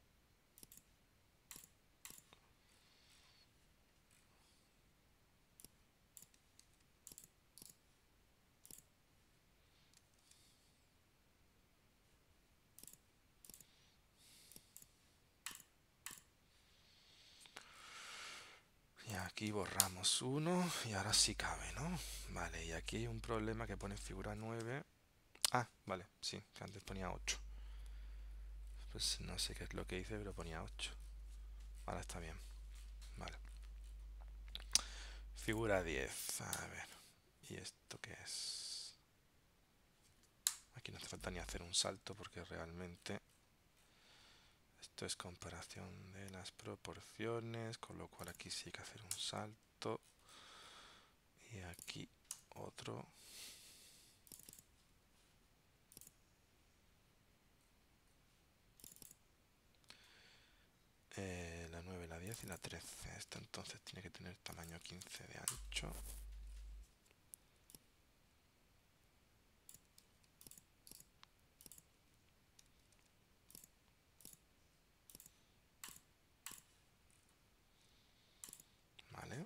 Y aquí borramos uno y ahora sí cabe, ¿no? Vale, y aquí hay un problema que pone figura nueve. Ah, vale, sí, que antes ponía ocho. Pues no sé qué es lo que hice, pero ponía ocho. Ahora está bien. Vale. Figura diez. A ver. ¿Y esto qué es? Aquí no hace falta ni hacer un salto porque realmente esto es comparación de las proporciones, con lo cual aquí sí hay que hacer un salto. Y aquí otro. Eh, la nueve, la diez y la trece. Esta entonces tiene que tener tamaño quince de ancho. Vale.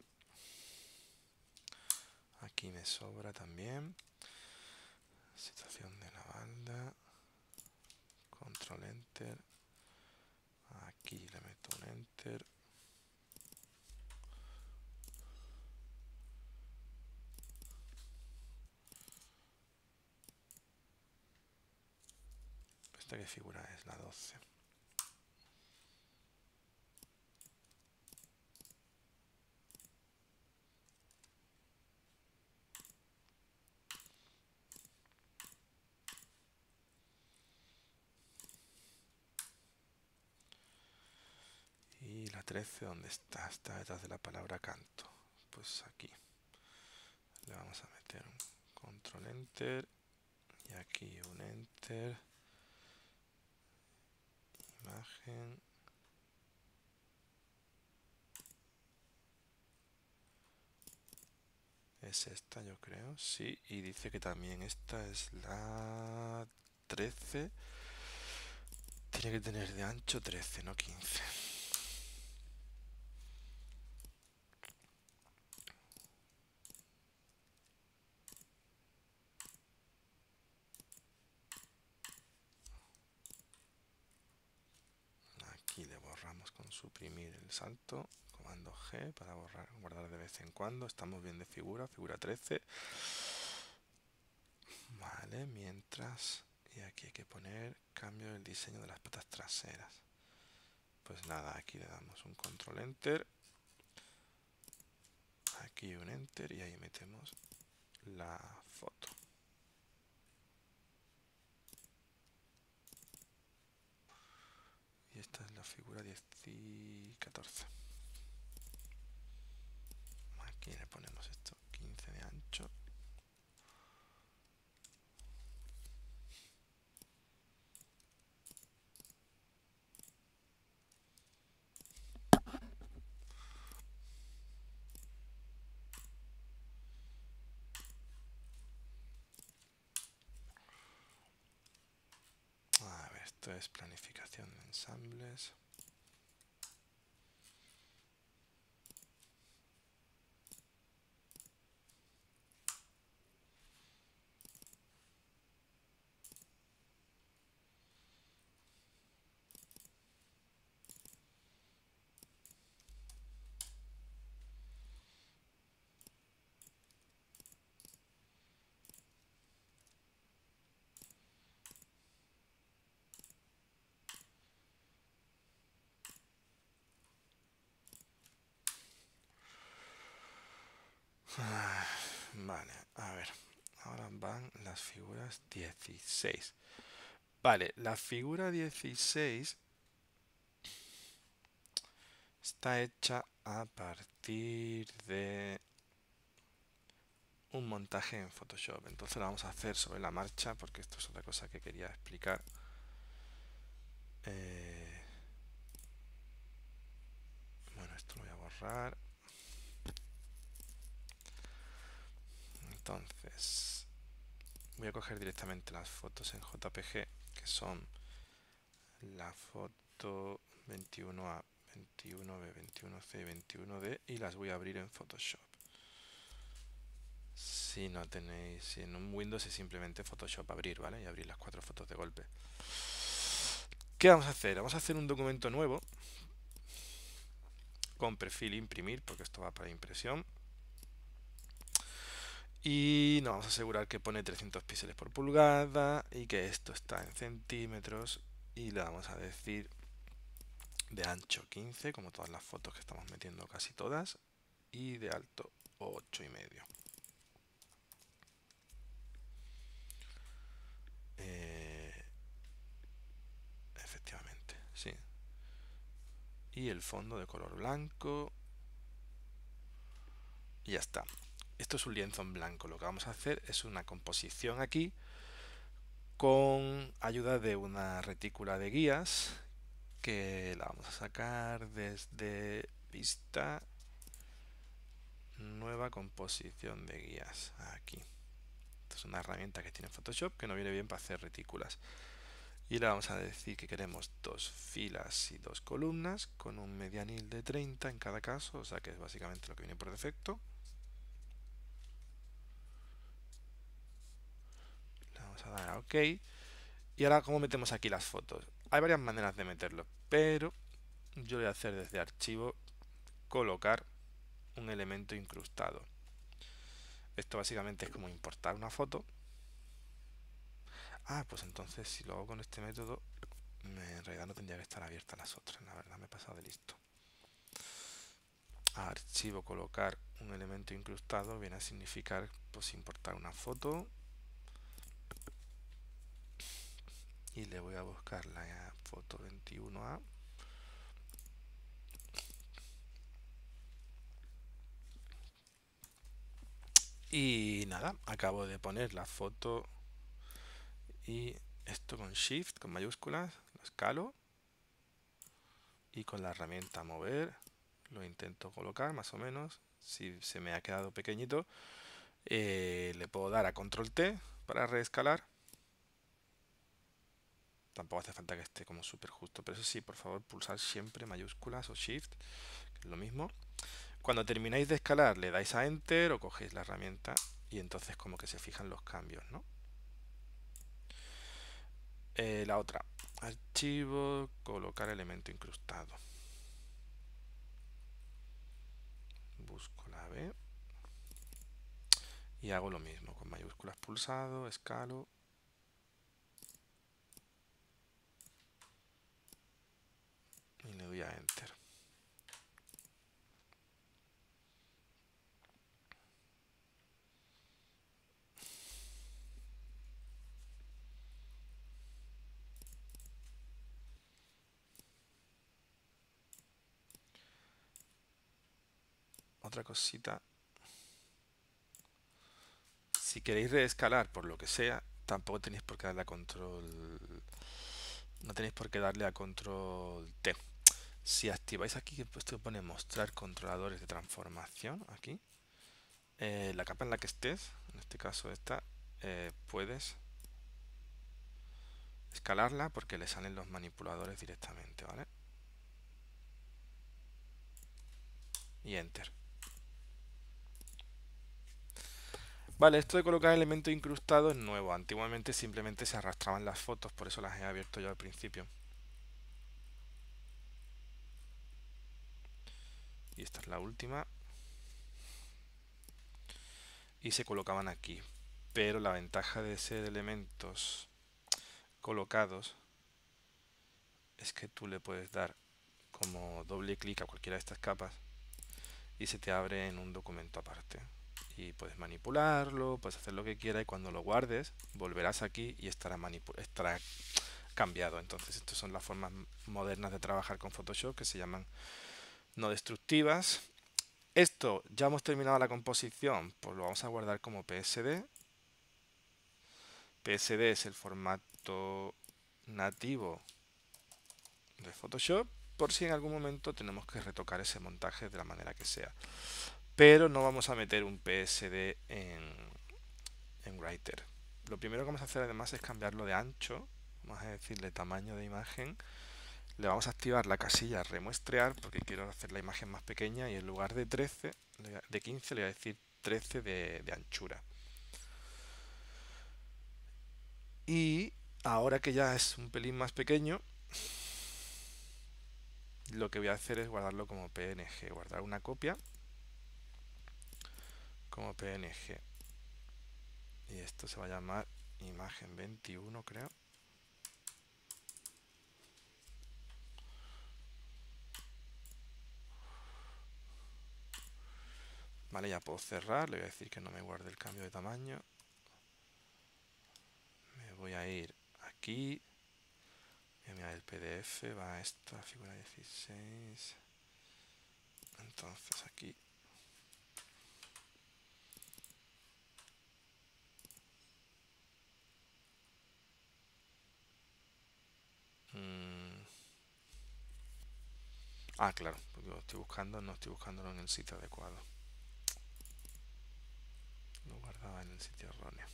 Aquí me sobra también. Situación de la banda. Control Enter. Aquí le meto un Enter. ¿Esta qué figura es? La doce. Y la trece, ¿dónde está? Está detrás de la palabra canto. Pues aquí. Le vamos a meter un Control Enter. Y aquí un Enter. Imagen. Es esta, yo creo. Sí, y dice que también esta es la trece. Tiene que tener de ancho trece, no quince. Aquí le borramos vamos con suprimir el salto, comando G para borrar, guardar de vez en cuando. Estamos bien de figura, figura trece. Vale, mientras, y aquí hay que poner cambio del diseño de las patas traseras. Pues nada, aquí le damos un control enter, aquí un enter y ahí metemos la foto. Y esta es la figura diez y catorce. Aquí le ponemos esto, quince de ancho. A ver, esto es planificación de ensambles. Ah, vale, a ver, ahora van las figuras dieciséis. Vale, la figura dieciséis está hecha a partir de un montaje en Photoshop. Entonces lo vamos a hacer sobre la marcha porque esto es otra cosa que quería explicar. Eh, bueno, esto lo voy a borrar. Entonces voy a coger directamente las fotos en J P G, que son la foto veintiuno A, veintiuno B, veintiuno C y veintiuno D, y las voy a abrir en Photoshop. Si no tenéis, si en un Windows es simplemente Photoshop abrir, ¿vale? Y abrir las cuatro fotos de golpe. ¿Qué vamos a hacer? Vamos a hacer un documento nuevo con perfil imprimir, porque esto va para impresión. Y nos vamos a asegurar que pone trescientos píxeles por pulgada y que esto está en centímetros. Y le vamos a decir de ancho quince, como todas las fotos que estamos metiendo, casi todas, y de alto ocho y medio. Eh, efectivamente, sí. Y el fondo de color blanco. Y ya está. Esto es un lienzo en blanco. Lo que vamos a hacer es una composición aquí con ayuda de una retícula de guías que la vamos a sacar desde vista, nueva composición de guías, aquí. Esta es una herramienta que tiene Photoshop que no viene bien para hacer retículas. Y le vamos a decir que queremos dos filas y dos columnas con un medianil de treinta en cada caso, o sea que es básicamente lo que viene por defecto. Le vamos a dar a OK. Y ahora, ¿cómo metemos aquí las fotos? Hay varias maneras de meterlo, pero yo voy a hacer desde archivo, colocar un elemento incrustado. Esto básicamente es como importar una foto. Ah, pues entonces si lo hago con este método, en realidad no tendría que estar abiertas las otras, la verdad me he pasado de listo. Archivo, colocar un elemento incrustado viene a significar pues importar una foto. Y le voy a buscar la foto veintiuno A. Y nada, acabo de poner la foto y esto con Shift, con mayúsculas, lo escalo. Y con la herramienta mover lo intento colocar más o menos. Si se me ha quedado pequeñito, eh, le puedo dar a control T para reescalar. Tampoco hace falta que esté como súper justo, pero eso sí, por favor, pulsar siempre mayúsculas o Shift, que es lo mismo. Cuando termináis de escalar, le dais a Enter o cogéis la herramienta y entonces como que se fijan los cambios, ¿no? Eh, la otra, archivo, colocar elemento incrustado. B. Y hago lo mismo, con mayúsculas pulsado, escalo. Y le doy a Enter. Otra cosita. Si queréis reescalar por lo que sea, tampoco tenéis por qué darle a control. No tenéis por qué darle a control T. Si activáis aquí, pues te pone mostrar controladores de transformación. Aquí. Eh, la capa en la que estés, en este caso esta, eh, puedes escalarla porque le salen los manipuladores directamente, ¿vale? Y Enter. Vale, esto de colocar elementos incrustados es nuevo. Antiguamente simplemente se arrastraban las fotos, por eso las he abierto yo al principio. Y esta es la última. Y se colocaban aquí. Pero la ventaja de ser elementos colocados es que tú le puedes dar como doble clic a cualquiera de estas capas y se te abre en un documento aparte. Y puedes manipularlo, puedes hacer lo que quieras y cuando lo guardes volverás aquí y estará, estará cambiado. Entonces estas son las formas modernas de trabajar con Photoshop que se llaman no destructivas. Esto ya hemos terminado la composición, pues lo vamos a guardar como P S D. P S D es el formato nativo de Photoshop por si en algún momento tenemos que retocar ese montaje de la manera que sea. Pero no vamos a meter un P S D en, en Writer. Lo primero que vamos a hacer además es cambiarlo de ancho, vamos a decirle tamaño de imagen. Le vamos a activar la casilla remuestrear porque quiero hacer la imagen más pequeña y en lugar de trece, de quince le voy a decir trece de, de anchura. Y ahora que ya es un pelín más pequeño, lo que voy a hacer es guardarlo como P N G, guardar una copia como P N G. Y esto se va a llamar imagen veintiuno, creo. Vale, ya puedo cerrar, le voy a decir que no me guarde el cambio de tamaño. Me voy a ir aquí. Voy a mirar el P D F, va esto a figura dieciséis. Entonces aquí. Mm. Ah, claro, porque lo estoy buscando, no estoy buscándolo en el sitio adecuado. Lo guardaba en el sitio erróneo.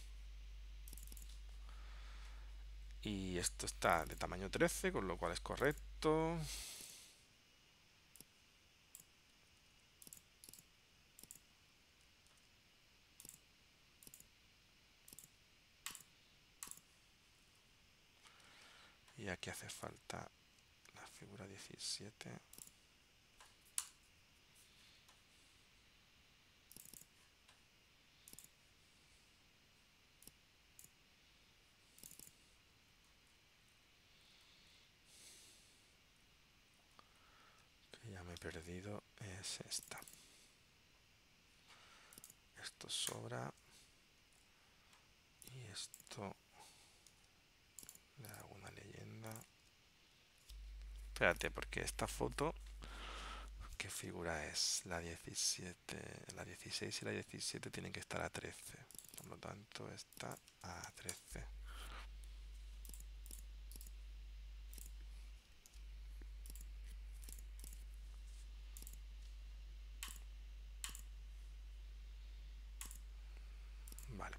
Y esto está de tamaño trece, con lo cual es correcto. Y aquí hace falta la figura diecisiete. Que ya me he perdido, es esta. Esto sobra. Y esto le hago una leyenda. Espérate, porque esta foto, ¿qué figura es? La diecisiete, la dieciséis y la diecisiete tienen que estar a trece. Por lo tanto, está a trece. Vale.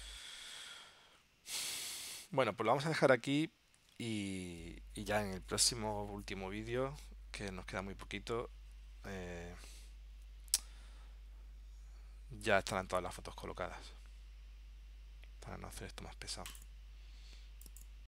Bueno, pues lo vamos a dejar aquí y, y ya en el próximo último vídeo, que nos queda muy poquito, eh, ya estarán todas las fotos colocadas para no hacer esto más pesado.